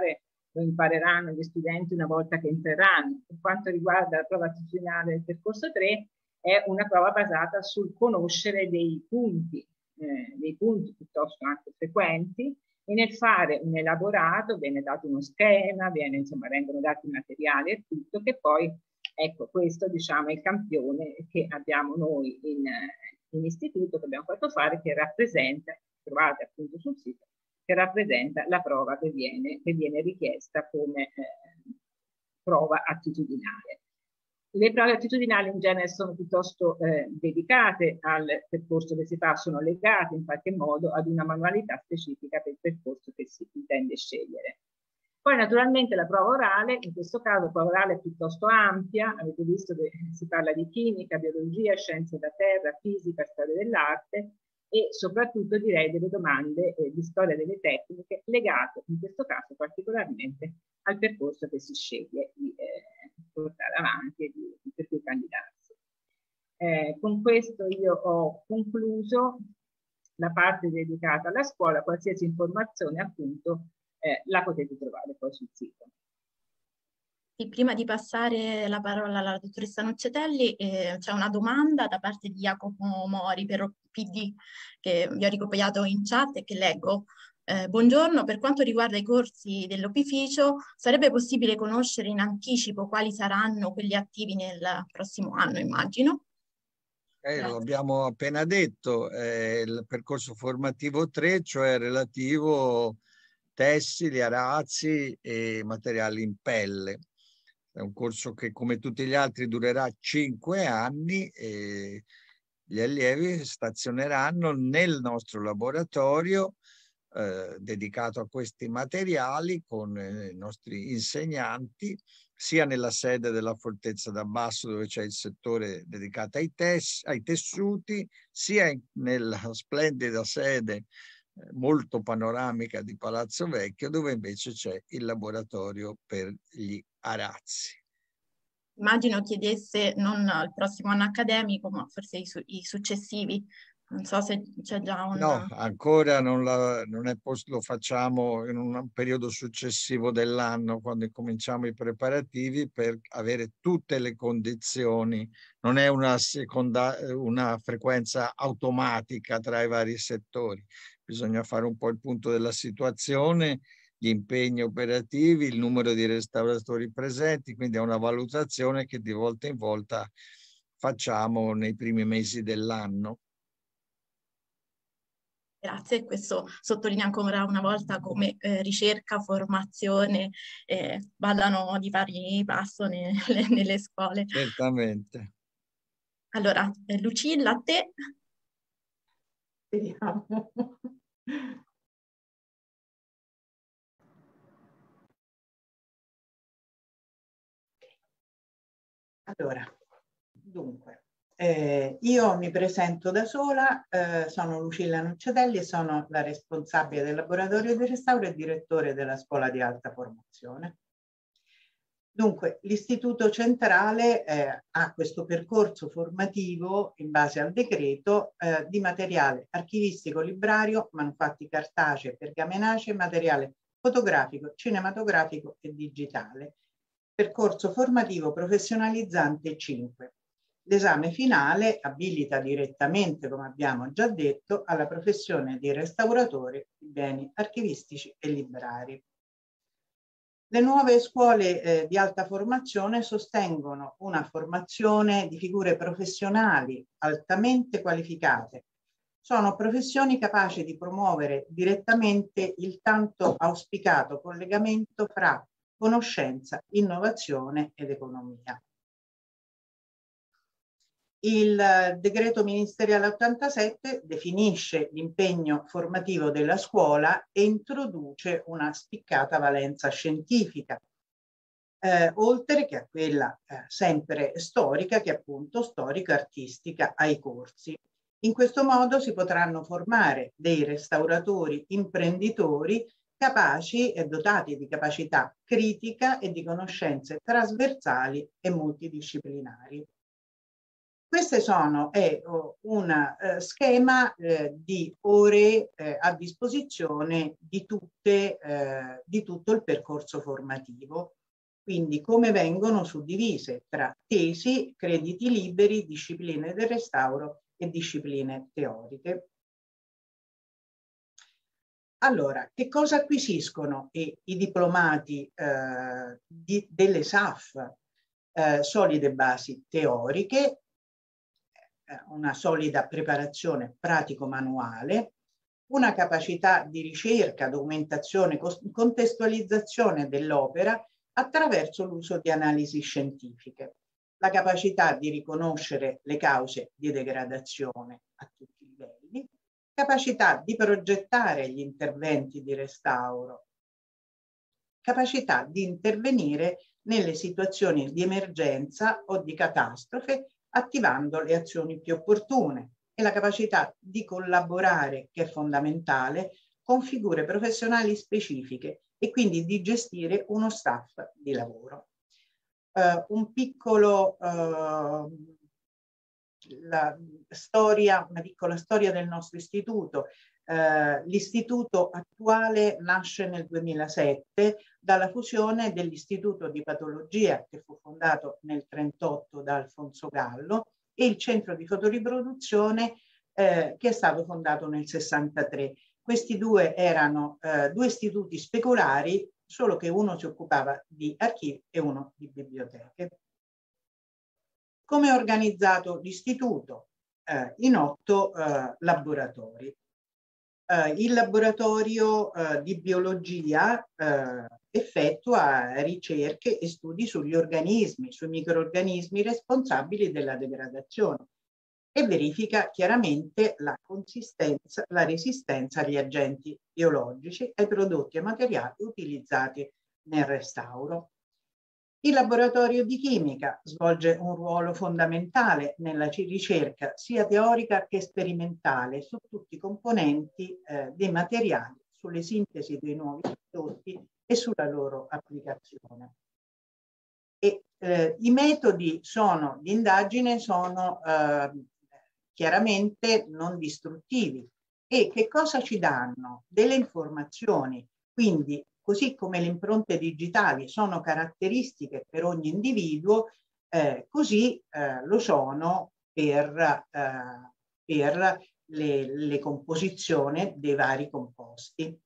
lo impareranno gli studenti una volta che entreranno. Per quanto riguarda la prova attitudinale del percorso tre, è una prova basata sul conoscere dei punti, eh, dei punti piuttosto anche frequenti, e nel fare un elaborato viene dato uno schema, viene, insomma, vengono dati i materiali e tutto, che poi, ecco, questo diciamo è il campione che abbiamo noi in, in istituto, che abbiamo fatto fare, che rappresenta, trovate appunto sul sito, che rappresenta la prova che viene, che viene richiesta come eh, prova attitudinale. Le prove attitudinali in genere sono piuttosto eh, dedicate al percorso che si fa, sono legate in qualche modo ad una manualità specifica per il percorso che si intende scegliere. Poi naturalmente la prova orale, in questo caso la prova orale è piuttosto ampia, avete visto che si parla di chimica, biologia, scienze da terra, fisica, storia dell'arte e soprattutto direi delle domande eh, di storia delle tecniche legate in questo caso particolarmente al percorso che si sceglie di eh, portare avanti e di, per cui candidarsi. Eh, con questo io ho concluso la parte dedicata alla scuola. Qualsiasi informazione appunto eh, la potete trovare poi sul sito. E prima di passare la parola alla dottoressa Nuccetelli, eh, c'è una domanda da parte di Jacopo Mori per P D che vi ho ricopiato in chat e che leggo. Eh, buongiorno, per quanto riguarda i corsi dell'opificio, sarebbe possibile conoscere in anticipo quali saranno quelli attivi nel prossimo anno, immagino? Eh, lo abbiamo appena detto, eh, il percorso formativo tre, cioè relativo tessili, arazzi e materiali in pelle. È un corso che, come tutti gli altri, durerà cinque anni e gli allievi stazioneranno nel nostro laboratorio eh, dedicato a questi materiali con eh, i nostri insegnanti, sia nella sede della Fortezza d'Abbasso, dove c'è il settore dedicato ai, tes ai tessuti, sia in, nella splendida sede eh, molto panoramica di Palazzo Vecchio, dove invece c'è il laboratorio per gli arazzi. Immagino chiedesse non il prossimo anno accademico, ma forse i, su i successivi. Non so se c'è già un... No, ancora non, la, non è lo facciamo in un periodo successivo dell'anno, quando cominciamo i preparativi per avere tutte le condizioni. Non è una, seconda, una frequenza automatica tra i vari settori. Bisogna fare un po' il punto della situazione, gli impegni operativi, il numero di restauratori presenti, quindi è una valutazione che di volta in volta facciamo nei primi mesi dell'anno. Grazie, questo sottolinea ancora una volta come eh, ricerca, formazione eh, vadano di pari passo nelle, nelle scuole. Certamente. Allora, eh, Lucilla, a te. Vediamo. Allora, dunque. Eh, io mi presento da sola, eh, sono Lucilla Nuccetelli e sono la responsabile del laboratorio di restauro e direttore della scuola di alta formazione. Dunque, l'Istituto Centrale eh, ha questo percorso formativo in base al decreto eh, di materiale archivistico, librario, manufatti cartacei, pergamenacei, materiale fotografico, cinematografico e digitale. Percorso formativo professionalizzante cinque. L'esame finale abilita direttamente, come abbiamo già detto, alla professione di restauratore di beni archivistici e librari. Le nuove scuole eh, di alta formazione sostengono una formazione di figure professionali altamente qualificate. Sono professioni capaci di promuovere direttamente il tanto auspicato collegamento fra conoscenza, innovazione ed economia. Il decreto ministeriale ottantasette definisce l'impegno formativo della scuola e introduce una spiccata valenza scientifica, eh, oltre che a quella eh, sempre storica, che è appunto storico-artistica ai corsi. In questo modo si potranno formare dei restauratori imprenditori capaci e dotati di capacità critica e di conoscenze trasversali e multidisciplinari. Questo sono, è un uh, schema eh, di ore eh, a disposizione di, tutte, eh, di tutto il percorso formativo. Quindi come vengono suddivise tra tesi, crediti liberi, discipline del restauro e discipline teoriche. Allora, che cosa acquisiscono i, i diplomati eh, di, delle S A F? Eh, solide basi teoriche, una solida preparazione pratico-manuale, una capacità di ricerca, documentazione, contestualizzazione dell'opera attraverso l'uso di analisi scientifiche, la capacità di riconoscere le cause di degradazione a tutti i livelli, capacità di progettare gli interventi di restauro, capacità di intervenire nelle situazioni di emergenza o di catastrofe attivando le azioni più opportune e la capacità di collaborare, che è fondamentale, con figure professionali specifiche e quindi di gestire uno staff di lavoro. Uh, un piccolo, uh, la storia, una piccola storia del nostro istituto. Uh, l'istituto attuale nasce nel duemilasette dalla fusione dell'Istituto di Patologia, che fu fondato nel trentotto da Alfonso Gallo, e il Centro di Fotoriproduzione, eh, che è stato fondato nel sessantatré. Questi due erano eh, due istituti speculari, solo che uno si occupava di archivi e uno di biblioteche. Come è organizzato l'istituto? Eh, in otto eh, laboratori. Uh, il laboratorio uh, di biologia uh, effettua ricerche e studi sugli organismi, sui microrganismi responsabili della degradazione e verifica chiaramente la consistenza, la resistenza agli agenti biologici, ai prodotti e materiali utilizzati nel restauro. Il laboratorio di chimica svolge un ruolo fondamentale nella ricerca sia teorica che sperimentale su tutti i componenti eh, dei materiali, sulle sintesi dei nuovi prodotti e sulla loro applicazione. E, eh, i metodi sono, di indagine sono eh, chiaramente non distruttivi. E che cosa ci danno? Delle informazioni, quindi così come le impronte digitali sono caratteristiche per ogni individuo, eh, così eh, lo sono per, eh, per le, le composizioni dei vari composti.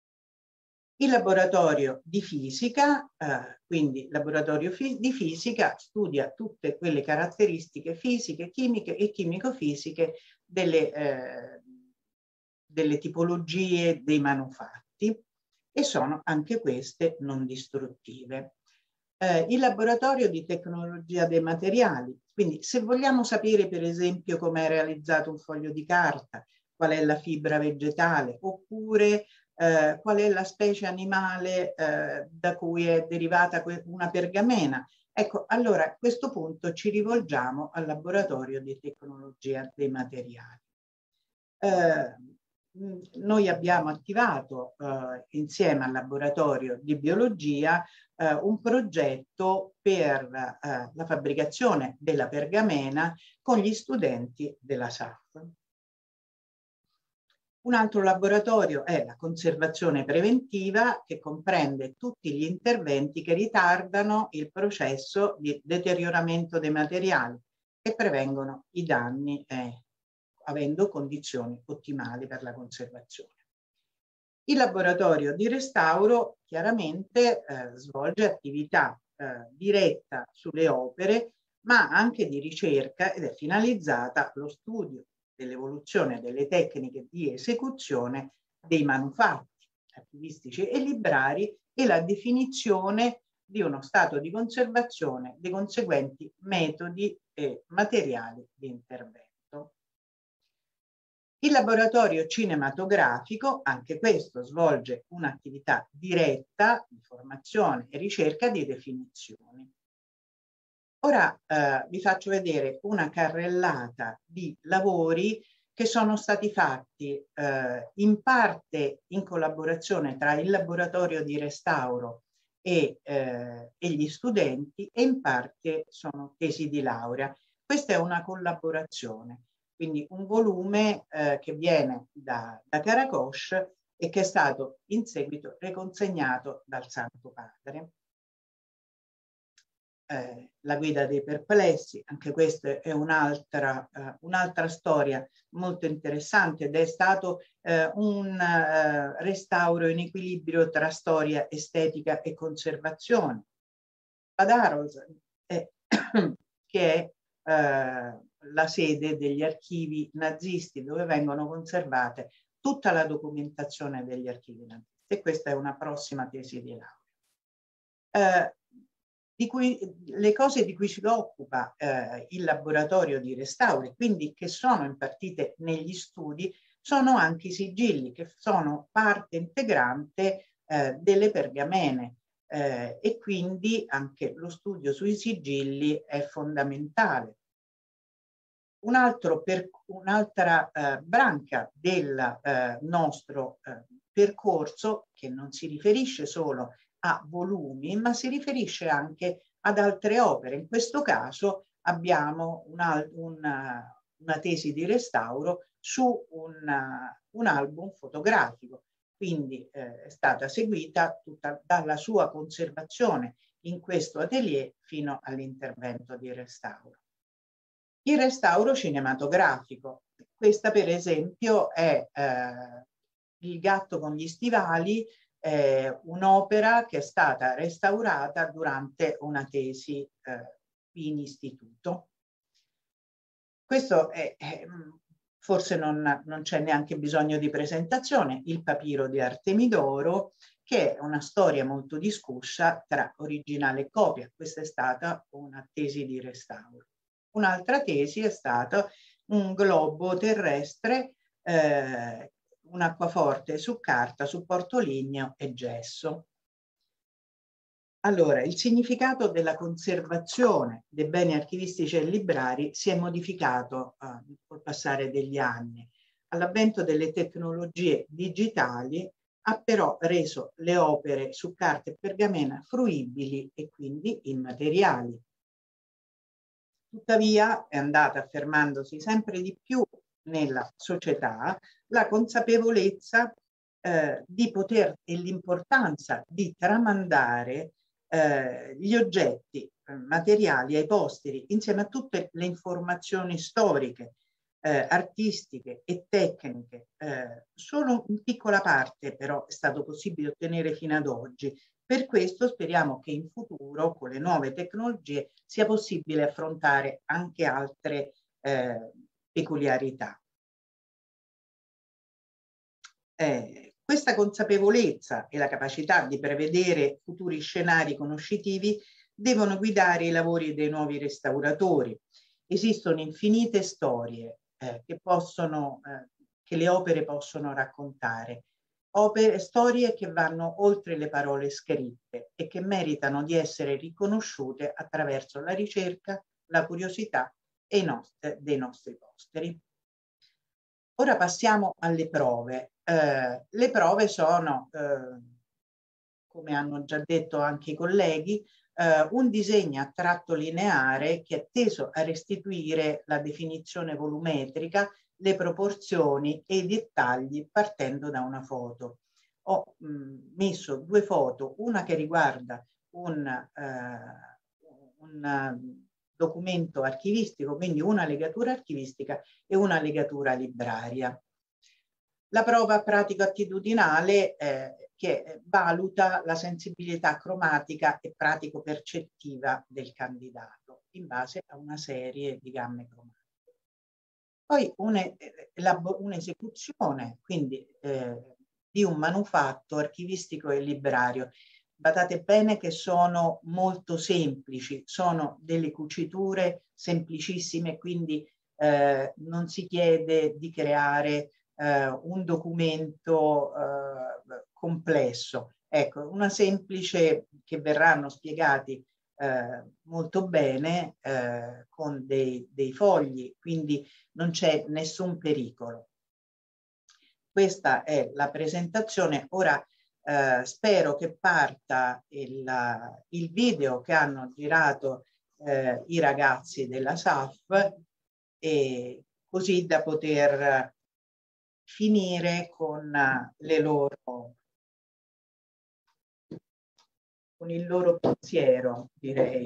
Il laboratorio di fisica, eh, quindi il laboratorio fi- di fisica, studia tutte quelle caratteristiche fisiche, chimiche e chimico-fisiche delle, eh, delle tipologie dei manufatti, e sono anche queste non distruttive. Eh, il laboratorio di tecnologia dei materiali, quindi se vogliamo sapere per esempio come è realizzato un foglio di carta, qual è la fibra vegetale, oppure eh, qual è la specie animale eh, da cui è derivata una pergamena, ecco, allora a questo punto ci rivolgiamo al laboratorio di tecnologia dei materiali. Eh, Noi abbiamo attivato eh, insieme al laboratorio di biologia eh, un progetto per eh, la fabbricazione della pergamena con gli studenti della S A F. Un altro laboratorio è la conservazione preventiva, che comprende tutti gli interventi che ritardano il processo di deterioramento dei materiali e prevengono i danni eh, avendo condizioni ottimali per la conservazione. Il laboratorio di restauro chiaramente eh, svolge attività eh, diretta sulle opere, ma anche di ricerca, ed è finalizzata allo studio dell'evoluzione delle tecniche di esecuzione dei manufatti archivistici e librari e la definizione di uno stato di conservazione dei conseguenti metodi e materiali di intervento. Il laboratorio cinematografico, anche questo, svolge un'attività diretta di formazione e ricerca di definizioni. Ora eh, vi faccio vedere una carrellata di lavori che sono stati fatti eh, in parte in collaborazione tra il laboratorio di restauro e, eh, e gli studenti, e in parte sono tesi di laurea. Questa è una collaborazione, quindi un volume eh, che viene da, da Karakosh e che è stato in seguito riconsegnato dal Santo Padre. Eh, la guida dei perplessi, anche questa è un'altra eh, un'altra storia molto interessante ed è stato eh, un eh, restauro in equilibrio tra storia, estetica e conservazione. Padaros, eh, che è eh, la sede degli archivi nazisti dove vengono conservate tutta la documentazione degli archivi nazisti, e questa è una prossima tesi di laurea. Eh, Di cui, le cose di cui si occupa eh, il laboratorio di restauro, quindi che sono impartite negli studi, sono anche i sigilli, che sono parte integrante eh, delle pergamene eh, e quindi anche lo studio sui sigilli è fondamentale. Un altro per, un'altra eh, branca del eh, nostro eh, percorso, che non si riferisce solo a volumi, ma si riferisce anche ad altre opere. In questo caso abbiamo una, una, una tesi di restauro su un, un album fotografico, quindi eh, è stata seguita tutta dalla sua conservazione in questo atelier fino all'intervento di restauro. Il restauro cinematografico. Questa per esempio è eh, Il gatto con gli stivali, eh, un'opera che è stata restaurata durante una tesi eh, in istituto. Questo è, è forse non, non c'è neanche bisogno di presentazione, il papiro di Artemidoro, che è una storia molto discussa tra originale e copia. Questa è stata una tesi di restauro. Un'altra tesi è stata un globo terrestre, eh, un acquaforte su carta, supporto ligneo e gesso. Allora, il significato della conservazione dei beni archivistici e librari si è modificato eh, col passare degli anni. All'avvento delle tecnologie digitali ha però reso le opere su carta e pergamena fruibili e quindi immateriali. Tuttavia è andata affermandosi sempre di più nella società la consapevolezza eh, di poter e l'importanza di tramandare eh, gli oggetti eh, materiali ai posteri insieme a tutte le informazioni storiche, eh, artistiche e tecniche. Eh, solo in piccola parte però è stato possibile ottenere fino ad oggi. Per questo speriamo che in futuro, con le nuove tecnologie, sia possibile affrontare anche altre eh, peculiarità. Eh, questa consapevolezza e la capacità di prevedere futuri scenari conoscitivi devono guidare i lavori dei nuovi restauratori. Esistono infinite storie eh, che, possono, eh, che le opere possono raccontare. Opere, storie che vanno oltre le parole scritte e che meritano di essere riconosciute attraverso la ricerca, la curiosità e i nostri, dei nostri posteri. Ora passiamo alle prove. Eh, le prove sono, eh, come hanno già detto anche i colleghi, eh, un disegno a tratto lineare che è teso a restituire la definizione volumetrica, le proporzioni e i dettagli partendo da una foto. Ho mh, messo due foto, una che riguarda un, eh, un documento archivistico, quindi una legatura archivistica e una legatura libraria. La prova pratico-attitudinale eh, che valuta la sensibilità cromatica e pratico-percettiva del candidato in base a una serie di gamme cromatiche. Poi un'esecuzione, quindi eh, di un manufatto archivistico e librario. Badate bene che sono molto semplici, sono delle cuciture semplicissime, quindi eh, non si chiede di creare eh, un documento eh, complesso. Ecco, una semplice che verranno spiegati Eh, molto bene eh, con dei, dei fogli, quindi non c'è nessun pericolo. Questa è la presentazione. Ora eh, spero che parta il, il video che hanno girato eh, i ragazzi della S A F, e così da poter finire con le loro con il loro pensiero, direi.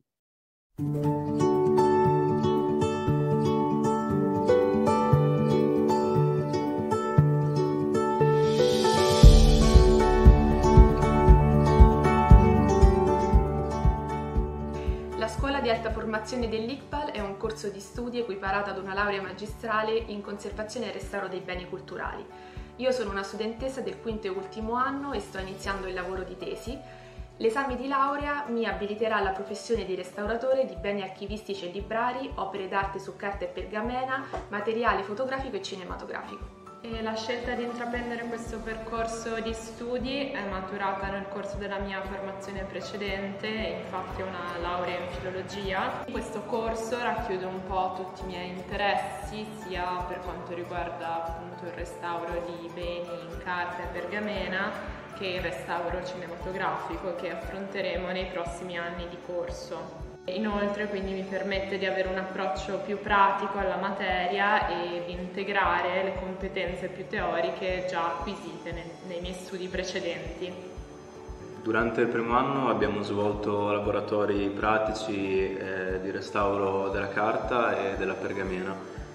La scuola di alta formazione dell'I C P A L è un corso di studi equiparato ad una laurea magistrale in conservazione e restauro dei beni culturali. Io sono una studentessa del quinto e ultimo anno e sto iniziando il lavoro di tesi. L'esame di laurea mi abiliterà alla professione di restauratore di beni archivistici e librari, opere d'arte su carta e pergamena, materiale fotografico e cinematografico. E la scelta di intraprendere questo percorso di studi è maturata nel corso della mia formazione precedente, infatti ho una laurea in filologia. Questo corso racchiude un po' tutti i miei interessi, sia per quanto riguarda appunto il restauro di beni in carta e pergamena, che il restauro cinematografico che affronteremo nei prossimi anni di corso. Inoltre quindi mi permette di avere un approccio più pratico alla materia e di integrare le competenze più teoriche già acquisite nei, nei miei studi precedenti. Durante il primo anno abbiamo svolto laboratori pratici eh, di restauro della carta e della pergamena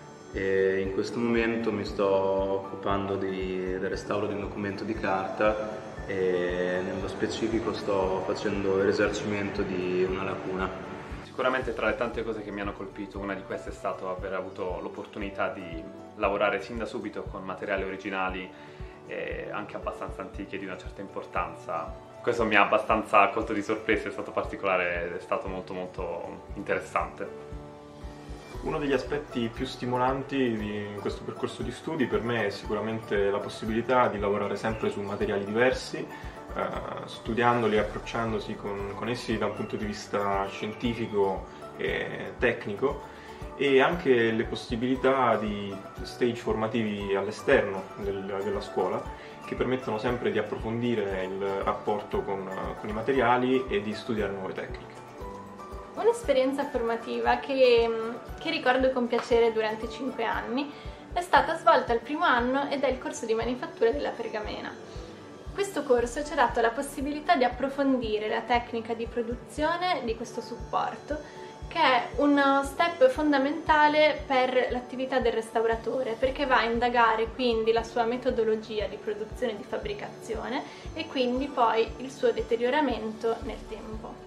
e in questo momento mi sto occupando di, del restauro di un documento di carta e nello specifico sto facendo il risarcimento di una lacuna. Sicuramente tra le tante cose che mi hanno colpito, una di queste è stato aver avuto l'opportunità di lavorare sin da subito con materiali originali e anche abbastanza antichi e di una certa importanza. Questo mi ha abbastanza colto di sorpresa, è stato particolare ed è stato molto molto interessante. Uno degli aspetti più stimolanti di questo percorso di studi per me è sicuramente la possibilità di lavorare sempre su materiali diversi, Uh, studiandoli e approcciandosi con, con essi da un punto di vista scientifico e tecnico, e anche le possibilità di stage formativi all'esterno del, della scuola che permettono sempre di approfondire il rapporto con, con i materiali e di studiare nuove tecniche. Un'esperienza formativa che, che ricordo con piacere durante cinque anni è stata svolta al primo anno ed è il corso di manifattura della pergamena. Questo corso ci ha dato la possibilità di approfondire la tecnica di produzione di questo supporto, che è uno step fondamentale per l'attività del restauratore, perché va a indagare quindi la sua metodologia di produzione e di fabbricazione e quindi poi il suo deterioramento nel tempo.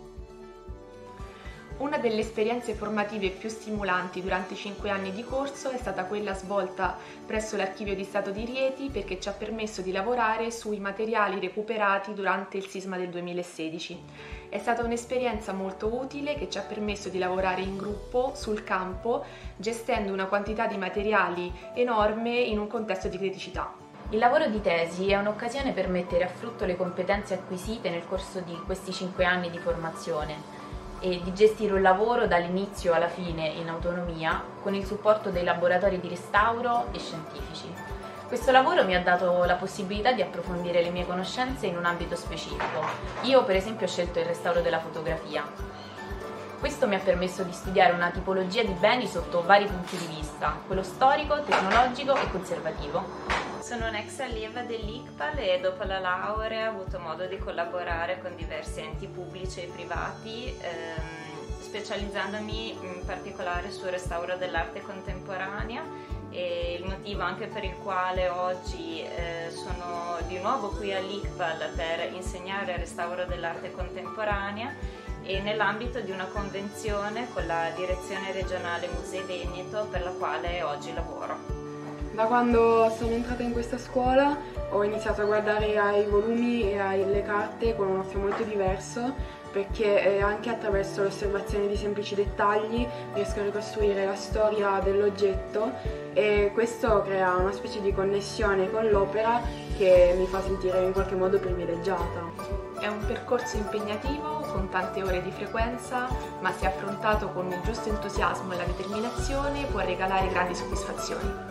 Una delle esperienze formative più stimolanti durante i cinque anni di corso è stata quella svolta presso l'Archivio di Stato di Rieti, perché ci ha permesso di lavorare sui materiali recuperati durante il sisma del duemilasedici. È stata un'esperienza molto utile che ci ha permesso di lavorare in gruppo, sul campo, gestendo una quantità di materiali enorme in un contesto di criticità. Il lavoro di tesi è un'occasione per mettere a frutto le competenze acquisite nel corso di questi cinque anni di formazione e di gestire un lavoro dall'inizio alla fine in autonomia con il supporto dei laboratori di restauro e scientifici. Questo lavoro mi ha dato la possibilità di approfondire le mie conoscenze in un ambito specifico. Io per esempio ho scelto il restauro della fotografia. Questo mi ha permesso di studiare una tipologia di beni sotto vari punti di vista, quello storico, tecnologico e conservativo. Sono un'ex allieva dell'I C P A L e dopo la laurea ho avuto modo di collaborare con diversi enti pubblici e privati, ehm, specializzandomi in particolare sul restauro dell'arte contemporanea, e il motivo anche per il quale oggi eh, sono di nuovo qui all'I C P A L per insegnare il restauro dell'arte contemporanea e nell'ambito di una convenzione con la Direzione Regionale Musei Veneto, per la quale oggi lavoro. Da quando sono entrata in questa scuola ho iniziato a guardare ai volumi e alle carte con un occhio molto diverso, perché anche attraverso l'osservazione di semplici dettagli riesco a ricostruire la storia dell'oggetto e questo crea una specie di connessione con l'opera che mi fa sentire in qualche modo privilegiata. È un percorso impegnativo, con tante ore di frequenza, ma se affrontato con il giusto entusiasmo e la determinazione può regalare grandi soddisfazioni.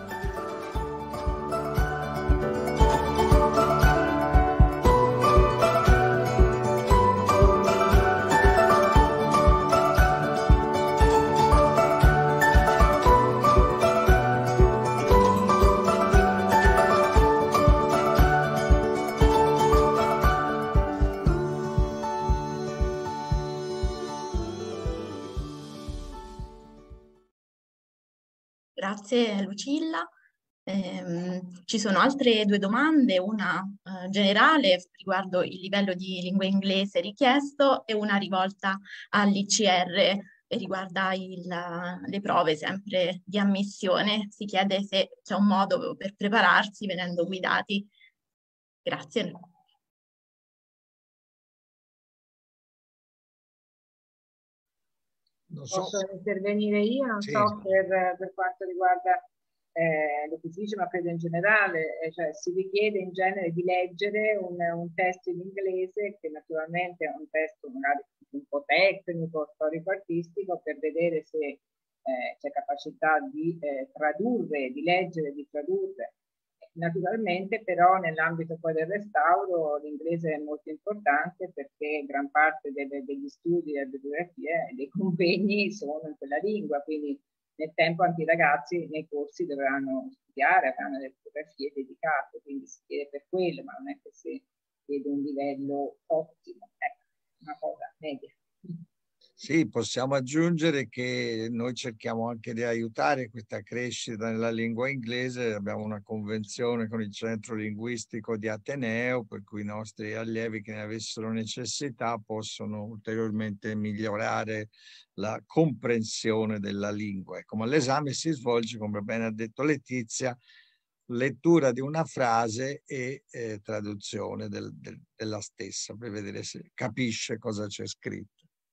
Grazie Lucilla. Eh, ci sono altre due domande, una eh, generale riguardo il livello di lingua inglese richiesto e una rivolta all'I C R e riguarda il, le prove sempre di ammissione. Si chiede se c'è un modo per prepararsi venendo guidati. Grazie. Non so. Posso intervenire io? Non sì. so per, per quanto riguarda eh, l'ufficio, ma credo in generale, eh, cioè si richiede in genere di leggere un, un testo in inglese, che naturalmente è un testo magari un po' tecnico, storico-artistico, per vedere se eh, c'è capacità di eh, tradurre, di leggere, di tradurre. Naturalmente però nell'ambito poi del restauro l'inglese è molto importante, perché gran parte delle, degli studi, delle bibliografie e dei convegni sono in quella lingua, quindi nel tempo anche i ragazzi nei corsi dovranno studiare, avranno delle bibliografie dedicate, quindi si chiede per quello, ma non è che si chiede un livello ottimo, ecco, una cosa media. Sì, possiamo aggiungere che noi cerchiamo anche di aiutare questa crescita nella lingua inglese. Abbiamo una convenzione con il Centro Linguistico di Ateneo, per cui i nostri allievi che ne avessero necessità possono ulteriormente migliorare la comprensione della lingua. E come l'esame si svolge, come bene ha detto Letizia, lettura di una frase e eh, traduzione del, del, della stessa, per vedere se capisce cosa c'è scritto.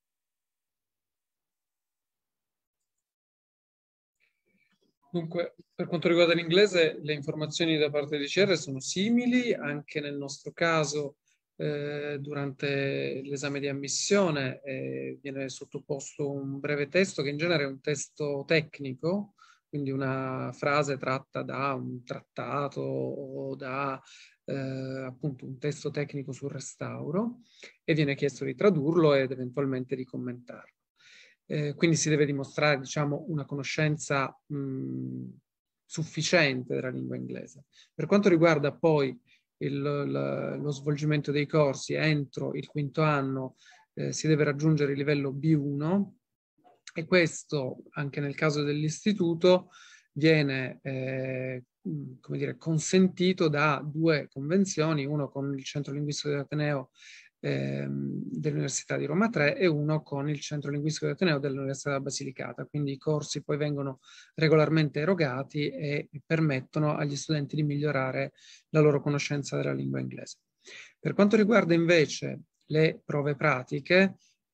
Dunque, per quanto riguarda l'inglese, le informazioni da parte di C R sono simili. Anche nel nostro caso, eh, durante l'esame di ammissione eh, viene sottoposto un breve testo, che in genere è un testo tecnico, quindi una frase tratta da un trattato o da eh, appunto un testo tecnico sul restauro, e viene chiesto di tradurlo ed eventualmente di commentarlo. Eh, quindi si deve dimostrare, diciamo, una conoscenza mh, sufficiente della lingua inglese. Per quanto riguarda poi il, il, lo svolgimento dei corsi, entro il quinto anno eh, si deve raggiungere il livello B uno, e questo, anche nel caso dell'istituto, viene eh, come dire, consentito da due convenzioni, uno con il Centro Linguistico dell'Ateneo dell'Università di Roma tre e uno con il Centro Linguistico dell'Ateneo dell'Università della Basilicata. Quindi i corsi poi vengono regolarmente erogati e permettono agli studenti di migliorare la loro conoscenza della lingua inglese. Per quanto riguarda invece le prove pratiche,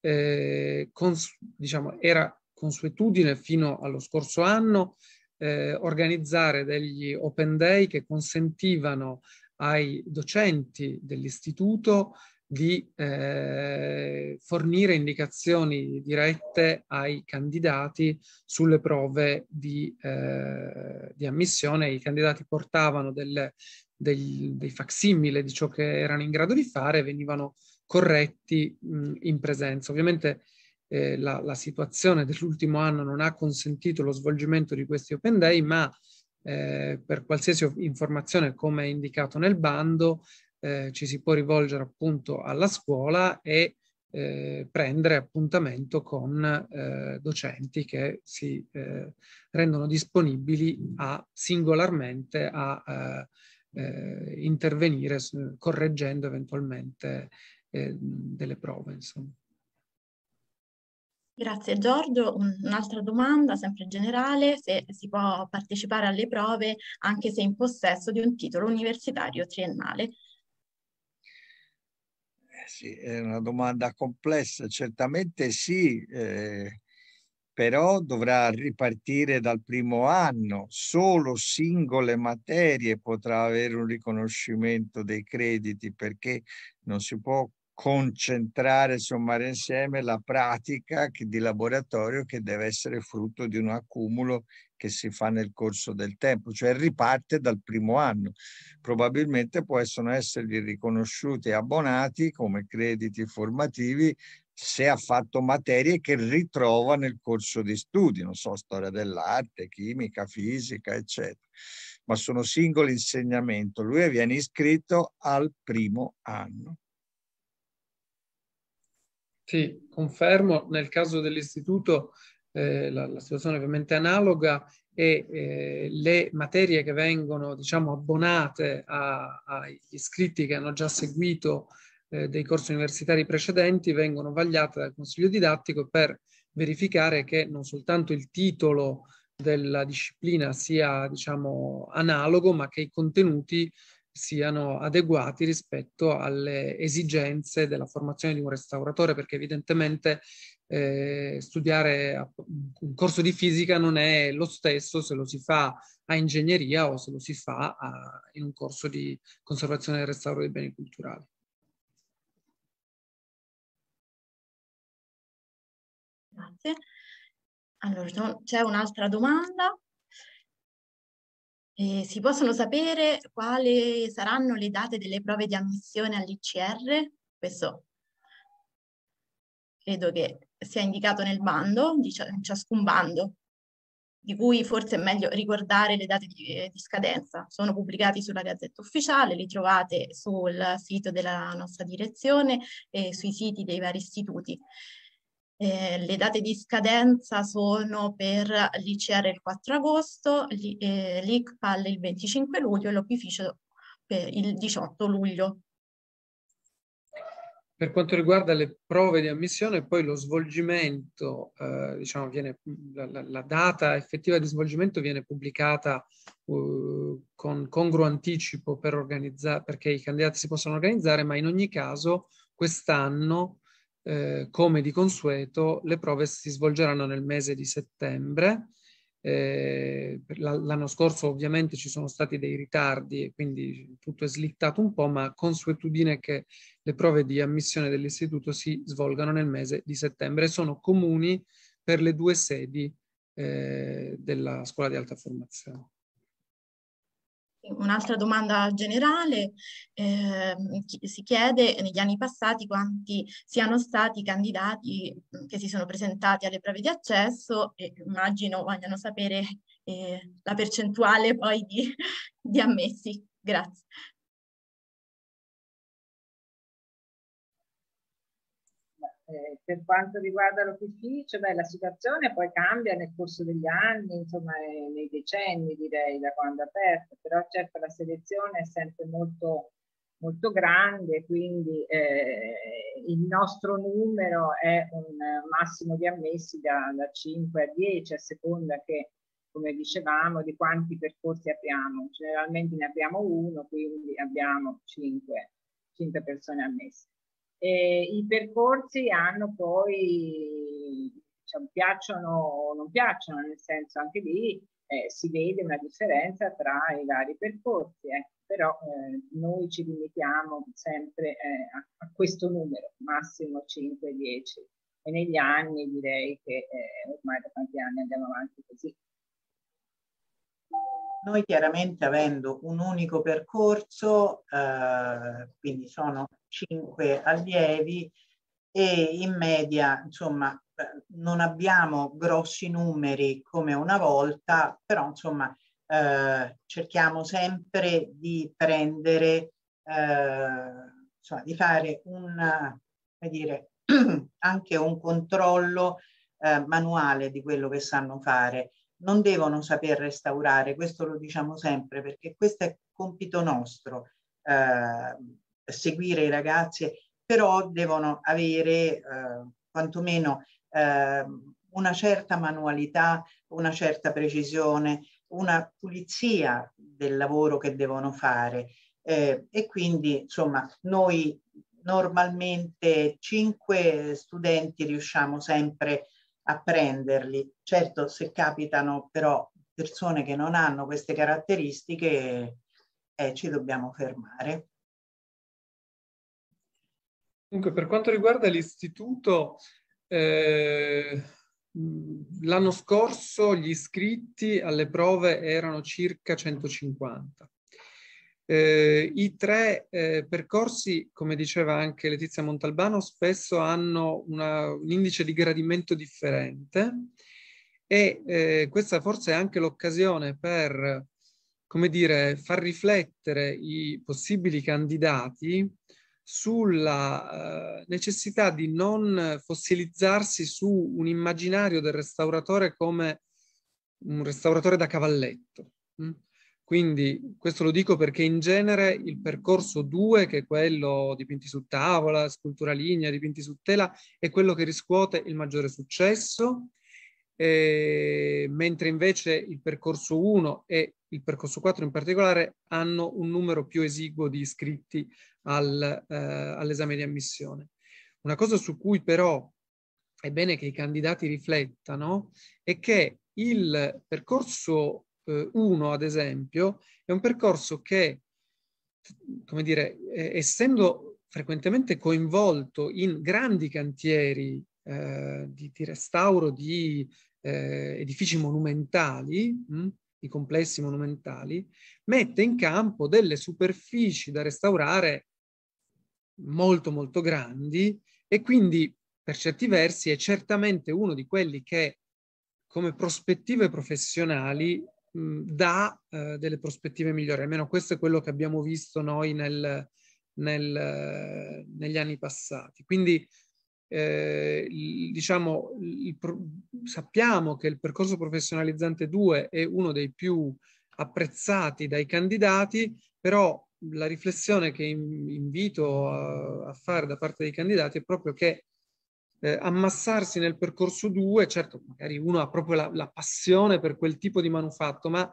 eh, cons- diciamo, era consuetudine fino allo scorso anno eh, organizzare degli open day che consentivano ai docenti dell'istituto di eh, fornire indicazioni dirette ai candidati sulle prove di, eh, di ammissione. I candidati portavano delle, dei, dei facsimile di ciò che erano in grado di fare e venivano corretti mh, in presenza. Ovviamente eh, la, la situazione dell'ultimo anno non ha consentito lo svolgimento di questi open day, ma eh, per qualsiasi informazione, come è indicato nel bando, Eh, ci si può rivolgere appunto alla scuola e eh, prendere appuntamento con eh, docenti che si eh, rendono disponibili a singolarmente a eh, eh, intervenire correggendo eventualmente eh, delle prove, insomma. Grazie Giorgio. Un'altra domanda, sempre generale: se si può partecipare alle prove anche se in possesso di un titolo universitario triennale. Sì, è una domanda complessa, certamente sì, eh, però dovrà ripartire dal primo anno. Solo singole materie potrà avere un riconoscimento dei crediti, perché non si può concentrare, sommare insieme la pratica che, di laboratorio, che deve essere frutto di un accumulo che si fa nel corso del tempo, cioè riparte dal primo anno. Probabilmente possono essergli riconosciuti e abbonati come crediti formativi se ha fatto materie che ritrova nel corso di studi, non so, storia dell'arte, chimica, fisica, eccetera. Ma sono singoli insegnamenti. Lui viene iscritto al primo anno. Sì, confermo. Nel caso dell'istituto eh, la, la situazione ovviamente è analoga e eh, le materie che vengono, diciamo, abbonate a, agli iscritti che hanno già seguito eh, dei corsi universitari precedenti vengono vagliate dal Consiglio didattico per verificare che non soltanto il titolo della disciplina sia, diciamo, analogo, ma che i contenuti siano adeguati rispetto alle esigenze della formazione di un restauratore, perché evidentemente eh, studiare un corso di fisica non è lo stesso se lo si fa a ingegneria o se lo si fa a, in un corso di conservazione e restauro dei beni culturali. Grazie. Allora, c'è un'altra domanda. Eh, si possono sapere quali saranno le date delle prove di ammissione all'I C R? Questo credo che sia indicato nel bando, di ciascun bando, di cui forse è meglio ricordare le date di, di scadenza. Sono pubblicati sulla Gazzetta Ufficiale, li trovate sul sito della nostra direzione e sui siti dei vari istituti. Eh, le date di scadenza sono per l'I C R il quattro agosto, l'I C P A L il venticinque luglio e l'opificio per il diciotto luglio. Per quanto riguarda le prove di ammissione, poi lo svolgimento, eh, diciamo, viene, la, la, la data effettiva di svolgimento viene pubblicata uh, con congruo anticipo per organizzare, perché i candidati si possono organizzare, ma in ogni caso quest'anno, eh, come di consueto, le prove si svolgeranno nel mese di settembre. Eh, l'anno scorso ovviamente ci sono stati dei ritardi e quindi tutto è slittato un po', ma consuetudine che le prove di ammissione dell'istituto si svolgano nel mese di settembre e sono comuni per le due sedi eh, della scuola di alta formazione. Un'altra domanda generale, eh, si chiede negli anni passati quanti siano stati i candidati che si sono presentati alle prove di accesso e immagino vogliano sapere eh, la percentuale poi di, di ammessi. Grazie. Eh, per quanto riguarda l'opificio, beh, la situazione poi cambia nel corso degli anni, insomma eh, nei decenni direi, da quando è aperto, però certo la selezione è sempre molto, molto grande, quindi eh, il nostro numero è un massimo di ammessi da, da cinque a dieci, a seconda che, come dicevamo, di quanti percorsi apriamo. Generalmente ne abbiamo uno, quindi abbiamo cinque, cinque persone ammesse. E i percorsi hanno poi, diciamo, piacciono o non piacciono, nel senso anche lì eh, si vede una differenza tra i vari percorsi, eh. Però eh, noi ci limitiamo sempre eh, a, a questo numero, massimo cinque dieci, e negli anni direi che eh, ormai da tanti anni andiamo avanti così. Noi chiaramente avendo un unico percorso, eh, quindi sono cinque allievi e in media, insomma, non abbiamo grossi numeri come una volta, però insomma eh, cerchiamo sempre di prendere, eh, insomma, di fare un, come dire, anche un controllo eh, manuale di quello che sanno fare. Non devono saper restaurare, questo lo diciamo sempre, perché questo è compito nostro, eh, seguire i ragazzi, però devono avere eh, quantomeno eh, una certa manualità, una certa precisione, una pulizia del lavoro che devono fare. Eh, e quindi, insomma, noi normalmente cinque studenti riusciamo sempre a prenderli. Certo, se capitano però persone che non hanno queste caratteristiche, eh, ci dobbiamo fermare. Dunque, per quanto riguarda l'istituto, eh, l'anno scorso gli iscritti alle prove erano circa centocinquanta. Eh, I tre eh, percorsi, come diceva anche Letizia Montalbano, spesso hanno una, un indice di gradimento differente e eh, questa forse è anche l'occasione per, come dire, far riflettere i possibili candidati sulla uh, necessità di non fossilizzarsi su un immaginario del restauratore come un restauratore da cavalletto. Mm? Quindi questo lo dico perché in genere il percorso due, che è quello dipinti su tavola, scultura lignea, dipinti su tela, è quello che riscuote il maggiore successo, eh, mentre invece il percorso uno e il percorso quattro in particolare hanno un numero più esiguo di iscritti al, eh, all'esame di ammissione. Una cosa su cui però è bene che i candidati riflettano è che il percorso uno, ad esempio, è un percorso che, come dire, eh, essendo frequentemente coinvolto in grandi cantieri eh, di, di restauro di eh, edifici monumentali, mh, di complessi monumentali, mette in campo delle superfici da restaurare molto molto grandi e quindi per certi versi è certamente uno di quelli che come prospettive professionali dà eh, delle prospettive migliori, almeno questo è quello che abbiamo visto noi nel, nel, negli anni passati. Quindi eh, il, diciamo, il, sappiamo che il percorso professionalizzante due è uno dei più apprezzati dai candidati, però la riflessione che invito a, a fare da parte dei candidati è proprio che Eh, ammassarsi nel percorso due, certo magari uno ha proprio la, la passione per quel tipo di manufatto, ma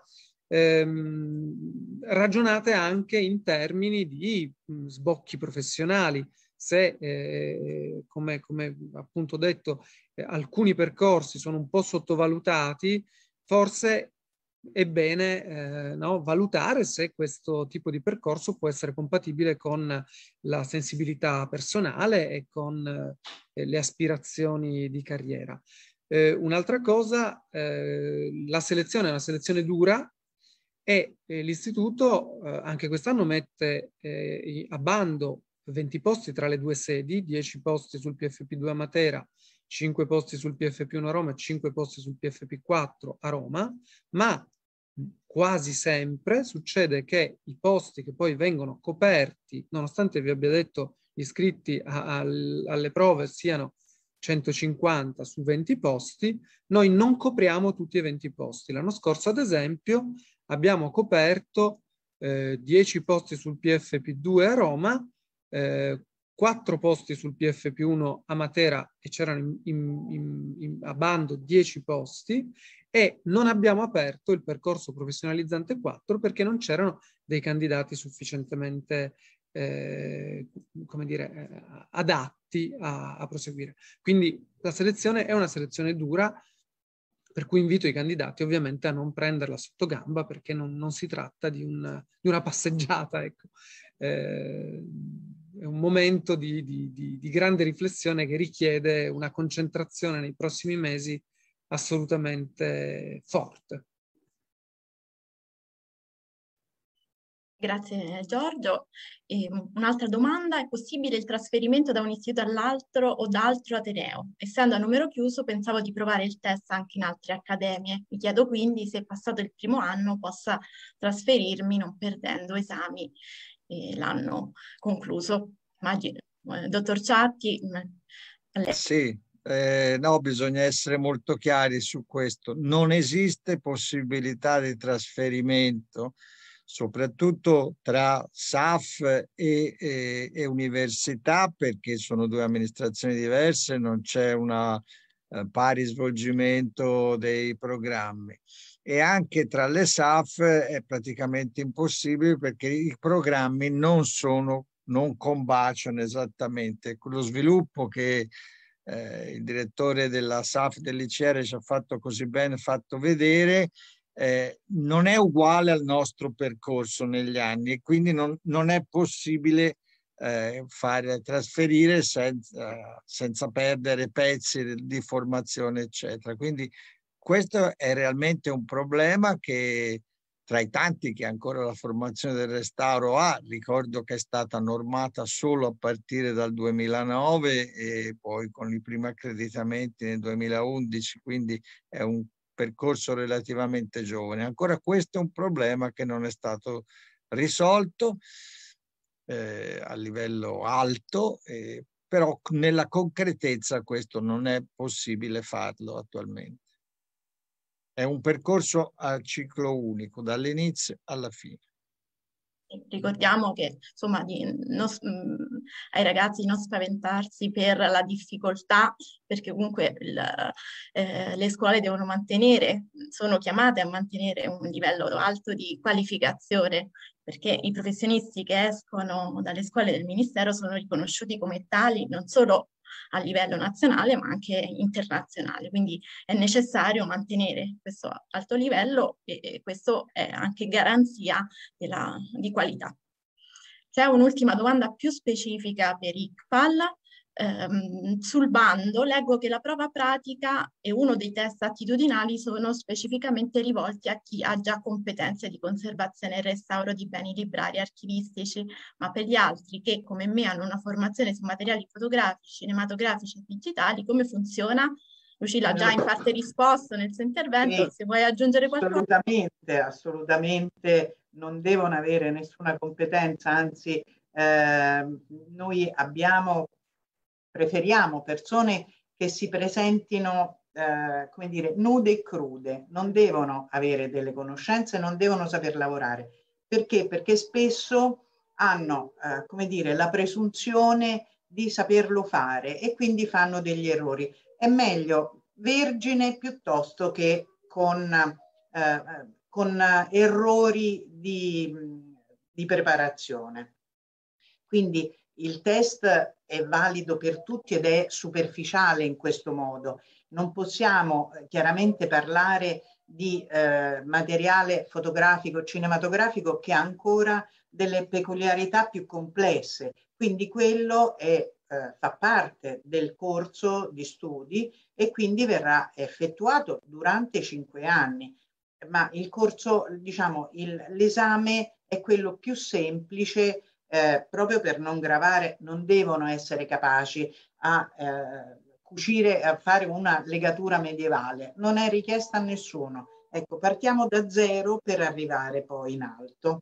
ehm, ragionate anche in termini di mh, sbocchi professionali. Se, eh, come, come appunto detto, eh, alcuni percorsi sono un po' sottovalutati, forse è bene eh, no, valutare se questo tipo di percorso può essere compatibile con la sensibilità personale e con eh, le aspirazioni di carriera. Eh, un'altra cosa, eh, la selezione è una selezione dura e eh, l'istituto eh, anche quest'anno mette eh, a bando venti posti tra le due sedi, dieci posti sul P F P due a Matera, cinque posti sul P F P uno a Roma e cinque posti sul P F P quattro a Roma, ma quasi sempre succede che i posti che poi vengono coperti, nonostante vi abbia detto gli iscritti a, a, alle prove siano centocinquanta su venti posti, noi non copriamo tutti i venti posti. L'anno scorso, ad esempio, abbiamo coperto eh, dieci posti sul P F P due a Roma, eh, quattro posti sul P F P uno a Matera e c'erano in, in, in, in, a bando dieci posti, e non abbiamo aperto il percorso professionalizzante quattro perché non c'erano dei candidati sufficientemente eh, come dire, eh, adatti a, a proseguire. Quindi la selezione è una selezione dura, per cui invito i candidati ovviamente a non prenderla sotto gamba perché non, non si tratta di, un, di una passeggiata. Ecco. Eh, è un momento di, di, di, di grande riflessione che richiede una concentrazione nei prossimi mesi assolutamente forte. Grazie Giorgio. E un'altra domanda: è possibile il trasferimento da un istituto all'altro o da altro ateneo? Essendo a numero chiuso pensavo di provare il test anche in altre accademie. Mi chiedo quindi se passato il primo anno possa trasferirmi non perdendo esami eh, l'anno concluso. Immagino, eh, dottor Ciatti. Sì. Eh, no, bisogna essere molto chiari su questo. Non esiste possibilità di trasferimento, soprattutto tra S A F e, e, e università, perché sono due amministrazioni diverse, non c'è una eh, pari svolgimento dei programmi. E anche tra le S A F è praticamente impossibile perché i programmi non sono, non combaciano esattamente. Lo sviluppo che Eh, il direttore della S A F dell'I C R ci ha fatto così bene fatto vedere, eh, non è uguale al nostro percorso negli anni e quindi non, non è possibile eh, fare trasferire senza, senza perdere pezzi di formazione eccetera. Quindi questo è realmente un problema che tra i tanti che ancora la formazione del restauro ha, ricordo che è stata normata solo a partire dal duemilanove e poi con i primi accreditamenti nel duemilaundici, quindi è un percorso relativamente giovane. Ancora questo è un problema che non è stato risolto. eh, a livello alto, eh, però nella concretezza questo non è possibile farlo attualmente. È un percorso a ciclo unico, dall'inizio alla fine. Ricordiamo che insomma di non, mh, ai ragazzi di non spaventarsi per la difficoltà, perché comunque il, eh, le scuole devono mantenere, sono chiamate a mantenere un livello alto di qualificazione, perché i professionisti che escono dalle scuole del Ministero sono riconosciuti come tali non solo a livello nazionale ma anche internazionale, quindi è necessario mantenere questo alto livello e, e questo è anche garanzia della, di qualità. C'è un'ultima domanda più specifica per I C P A L. Ehm, sul bando leggo che la prova pratica e uno dei test attitudinali sono specificamente rivolti a chi ha già competenze di conservazione e restauro di beni librari archivistici, ma per gli altri che come me hanno una formazione su materiali fotografici, cinematografici e digitali, come funziona? Lucilla ha già in parte risposto nel suo intervento, sì, se vuoi aggiungere qualcosa. Assolutamente, assolutamente non devono avere nessuna competenza, anzi eh, noi abbiamo, preferiamo persone che si presentino eh, come dire, nude e crude, non devono avere delle conoscenze, non devono saper lavorare. Perché? Perché spesso hanno eh, come dire, la presunzione di saperlo fare e quindi fanno degli errori. È meglio vergine piuttosto che con, eh, con errori di, di preparazione. Quindi il test è valido per tutti ed è superficiale in questo modo. Non possiamo chiaramente parlare di eh, materiale fotografico, cinematografico che ha ancora delle peculiarità più complesse. Quindi quello è Eh, fa parte del corso di studi e quindi verrà effettuato durante cinque anni, ma il corso, diciamo, l'esame è quello più semplice eh, proprio per non gravare, non devono essere capaci a eh, cucire, a fare una legatura medievale, non è richiesta a nessuno. Ecco, partiamo da zero per arrivare poi in alto.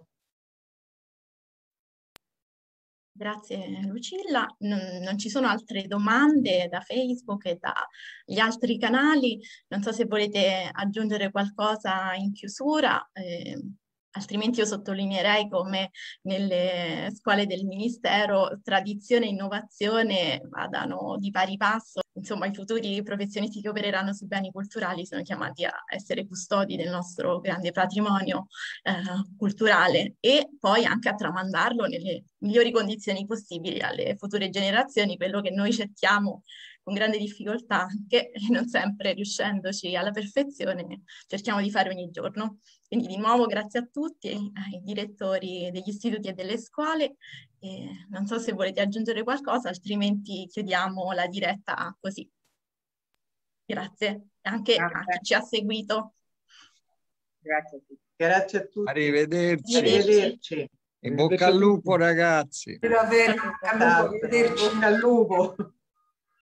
Grazie Lucilla, non, non ci sono altre domande da Facebook e dagli altri canali, non so se volete aggiungere qualcosa in chiusura, eh, altrimenti io sottolineerei come nelle scuole del Ministero tradizione e innovazione vadano di pari passo. Insomma, i futuri professionisti che opereranno sui beni culturali sono chiamati a essere custodi del nostro grande patrimonio eh, culturale e poi anche a tramandarlo nelle migliori condizioni possibili alle future generazioni, quello che noi cerchiamo con grande difficoltà, anche non sempre riuscendoci alla perfezione, cerchiamo di fare ogni giorno. Quindi di nuovo grazie a tutti, ai direttori degli istituti e delle scuole. E non so se volete aggiungere qualcosa, altrimenti chiudiamo la diretta così. Grazie anche grazie a chi ci ha seguito. Grazie a tutti. Grazie a tutti. Arrivederci. Arrivederci. In bocca al lupo ragazzi. Davvero, in bocca al lupo. In bocca al lupo.